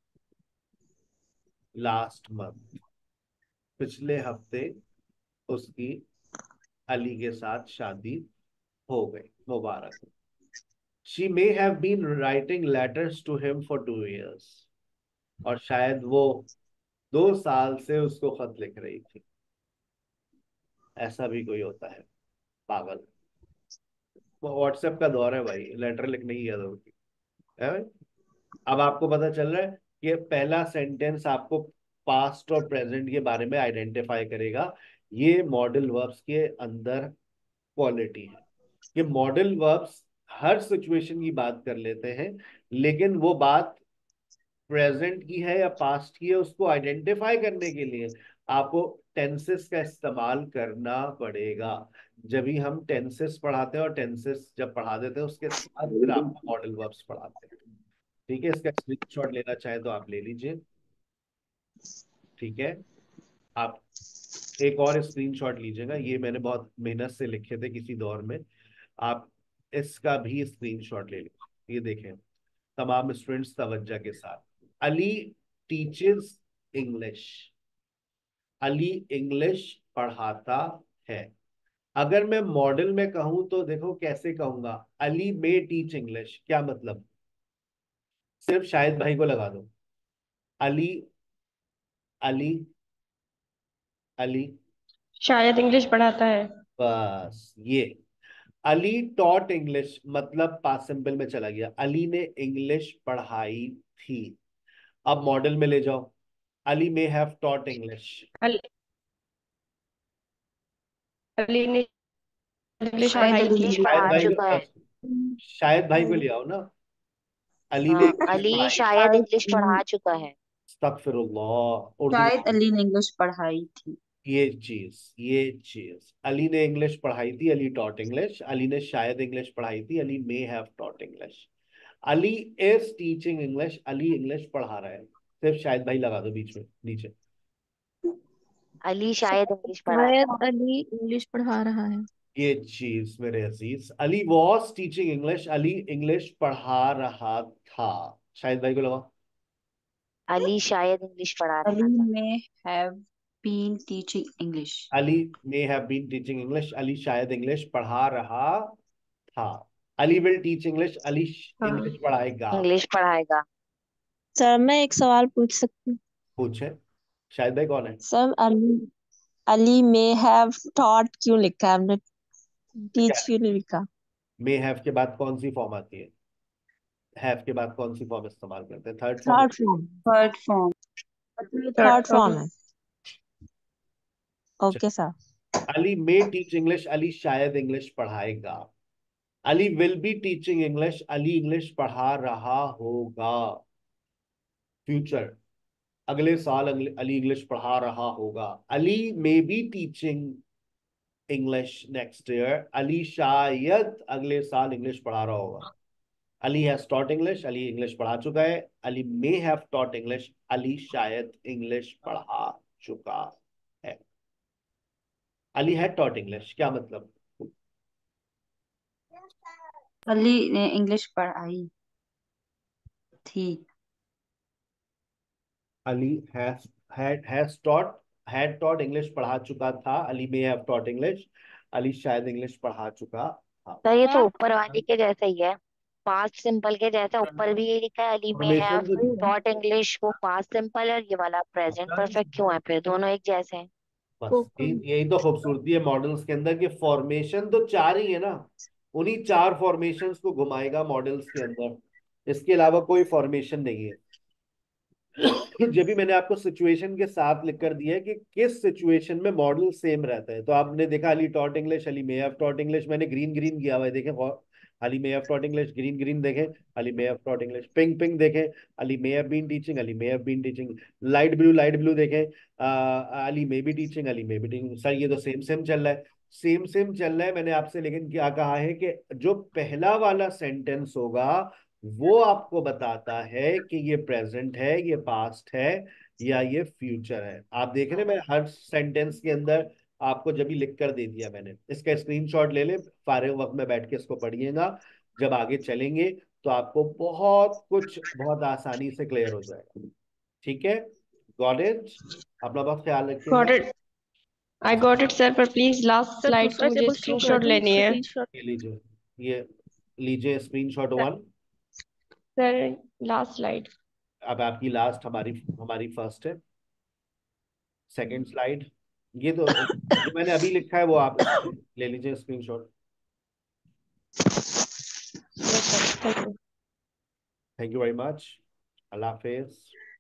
last month, पिछले हफ्ते उसकी अली के साथ शादी हो गई, मुबारक। She may have been writing letters to him for 2 years, और शायद वो 2 साल से उसको खत लिख रही थी। ऐसा भी कोई होता है पागल? वो व्हाट्सएप का दौर है भाई, लेटर लिखने की याद होती है भाई। अब आपको पता चल रहा है कि पहला सेंटेंस आपको पास्ट और प्रेजेंट के बारे में आइडेंटिफाई करेगा। ये मॉडल वर्ब्स के अंदर क्वालिटी है कि मॉडल वर्ब्स हर सिचुएशन की बात कर लेते हैं, लेकिन वो बात प्रेजेंट की है या पास्ट की है उसको आइडेंटिफाई करने के लिए आपको टेंसेस का इस्तेमाल करना पड़ेगा। जब भी हम टेंसेस पढ़ाते हैं और टेंसेस जब पढ़ा देते हैं उसके साथ फिर आपको मॉडल वर्ब्स पढ़ाते हैं। ठीक है, इसका स्क्रीनशॉट लेना चाहे तो आप ले लीजिए। ठीक है, आप एक और स्क्रीनशॉट लीजिएगा, ये मैंने बहुत मेहनत से लिखे थे किसी दौर में, आप इसका भी स्क्रीनशॉट ले लीजिए। ये देखें तमाम स्टूडेंट्स तवज्जो के साथ। Ali teaches English, Ali English पढ़ाता है। अगर मैं मॉडल में कहूं तो देखो कैसे कहूंगा, अली मे टीच इंग्लिश, क्या मतलब? सिर्फ शाहिद भाई को लगा दो। अली, अली, अली, शायद इंग्लिश पढ़ाता है। बस ये। अली टॉट इंग्लिश मतलब पास्ट सिंपल में चला गया, अली ने इंग्लिश पढ़ाई थी। अब मॉडल में ले जाओ, Ali may have taught English. Ali ने इंग्लिश शायद पढ़ाई इंग्लिश थी। शायद पढ़ा भाई चुका है। को, शायद भाई को ले आओ ना। अली ने हाँ, इंग्लिश अली पढ़ाई, शायद इंग्लिश पढ़ा चुका है। अस्तगफिरुल्लाह, उर्दू शायद अली ने इंग्लिश पढ़ाई थी। ये चीज अली ने इंग्लिश पढ़ाई थी, अली टॉट इंग्लिश। अली ने शायद इंग्लिश पढ़ाई थी, Ali may have taught English. Ali is teaching English, Ali English पढ़ा रहा है। सिर्फ शायद भाई लगा दो बीच में नीचे। अली शायद इंग्लिश पढ़ा रहा शायद अली इंग्लिश पढ़ा रहा है। ये चीज मेरे अजीज, Ali was teaching English, Ali English पढ़ा रहा था। शायद भाई को लगा। है। अली शायद इंग्लिश पढ़ा अली रहा था। May have been teaching English. Ali may have been teaching English, Ali शायद इंग्लिश पढ़ा रहा था। Ali will teach English, Ali English पढ़ाएगा। इंग्लिश पढ़ाएगा। सर मैं एक सवाल पूछ सकती हूँ? पूछे। शायद भाई कौन है? Sir Ali Ali may have thought क्यों लिखा है हमने? क्या टीच क्यों नहीं लिखा? मे हैव के बाद कौन सी फॉर्म आती है? हैव के बाद कौन सी फॉर्म इस्तेमाल करते हैं? Third form. Third form. Third form. Third form है। Okay sir. Ali may teach English, Ali शायद इंग्लिश पढ़ाएगा। Ali will be teaching English, Ali English पढ़ा रहा होगा। फ्यूचर, अगले साल अली इंग्लिश पढ़ा रहा होगा। Ali may be teaching English next year, Ali शायद अगले साल इंग्लिश पढ़ा रहा होगा। Ali has taught English, Ali English पढ़ा चुका है। Ali may have taught English, Ali शायद इंग्लिश पढ़ा चुका है। अली हैड टॉट इंग्लिश क्या मतलब? अली ने इंग्लिश पढ़ाई थी। Ali has taught, had taught English पढ़ा चुका था। Ali may have taught English, Ali शायद इंग्लिश पढ़ा चुका था। सर ये तो ऊपर वाले के जैसा ही है। पास्ट सिंपल के जैसा ऊपर भी ये लिखा है, अली में हैव फॉर्मेशन तो टॉट इंग्लिश, वो पास्ट सिंपल है और ये वाला प्रेजेंट परफेक्ट क्यों है? फिर दोनों एक जैसे हैं। बस यही तो खूबसूरती है मॉडल्स के अंदर कि फॉर्मेशन तो चार ही है ना, उन्हीं चार फॉर्मेशंस को घुमाएगा मॉडल्स के अंदर, इसके अलावा कोई फॉर्मेशन नहीं है। जब भी मैंने आपको सिचुएशन के साथ लिख कर दिया है कि किस सिचुएशन में मॉडल सेम रहता है, तो आपने देखा Ali taught English, Ali may have taught English, मैंने ग्रीन ग्रीन किया हुआ है देखें, Ali may have taught English, green green देखें, Ali may have taught English, pink pink देखें, Ali may have been teaching, Ali may have been teaching, light blue देखें, Ali may be teaching, Ali may be teaching. Sir ये तो same same चल रहा है, same same चल रहा है। मैंने आपसे लेकिन क्या कहा है कि जो पहला वाला सेंटेंस होगा वो आपको बताता है कि ये प्रेजेंट है, ये पास्ट है, या ये फ्यूचर है। आप देख रहे हैं मैं हर सेंटेंस के अंदर आपको जब ही लिख कर दे दिया मैंने। इसका स्क्रीनशॉट ले ले, फारिग वक्त में बैठ के इसको पढ़िएगा, जब आगे चलेंगे तो आपको बहुत कुछ बहुत आसानी से क्लियर हो जाएगा। ठीक है, गॉट इट? अपना बहुत ख्याल रखिएगा। Got it, I got it sir, पर प्लीज लास्ट सर स्लाइड दूसरा की मुझे टेबल शो कर स्क्रीनशॉट दूं? लेनी है। स्क्रीनशॉट। ये लीजिए, ये लीजिए स्क्रीनशॉट 1। Sir last slide. अब आपकी लास्ट, हमारी हमारी फर्स्ट है। सेकंड स्लाइड, ये तो जो मैंने अभी लिखा है वो आप इसको ले लीजिए screenshot. Yes sir, thank you. Thank you very much. अल्लाह हाफिज।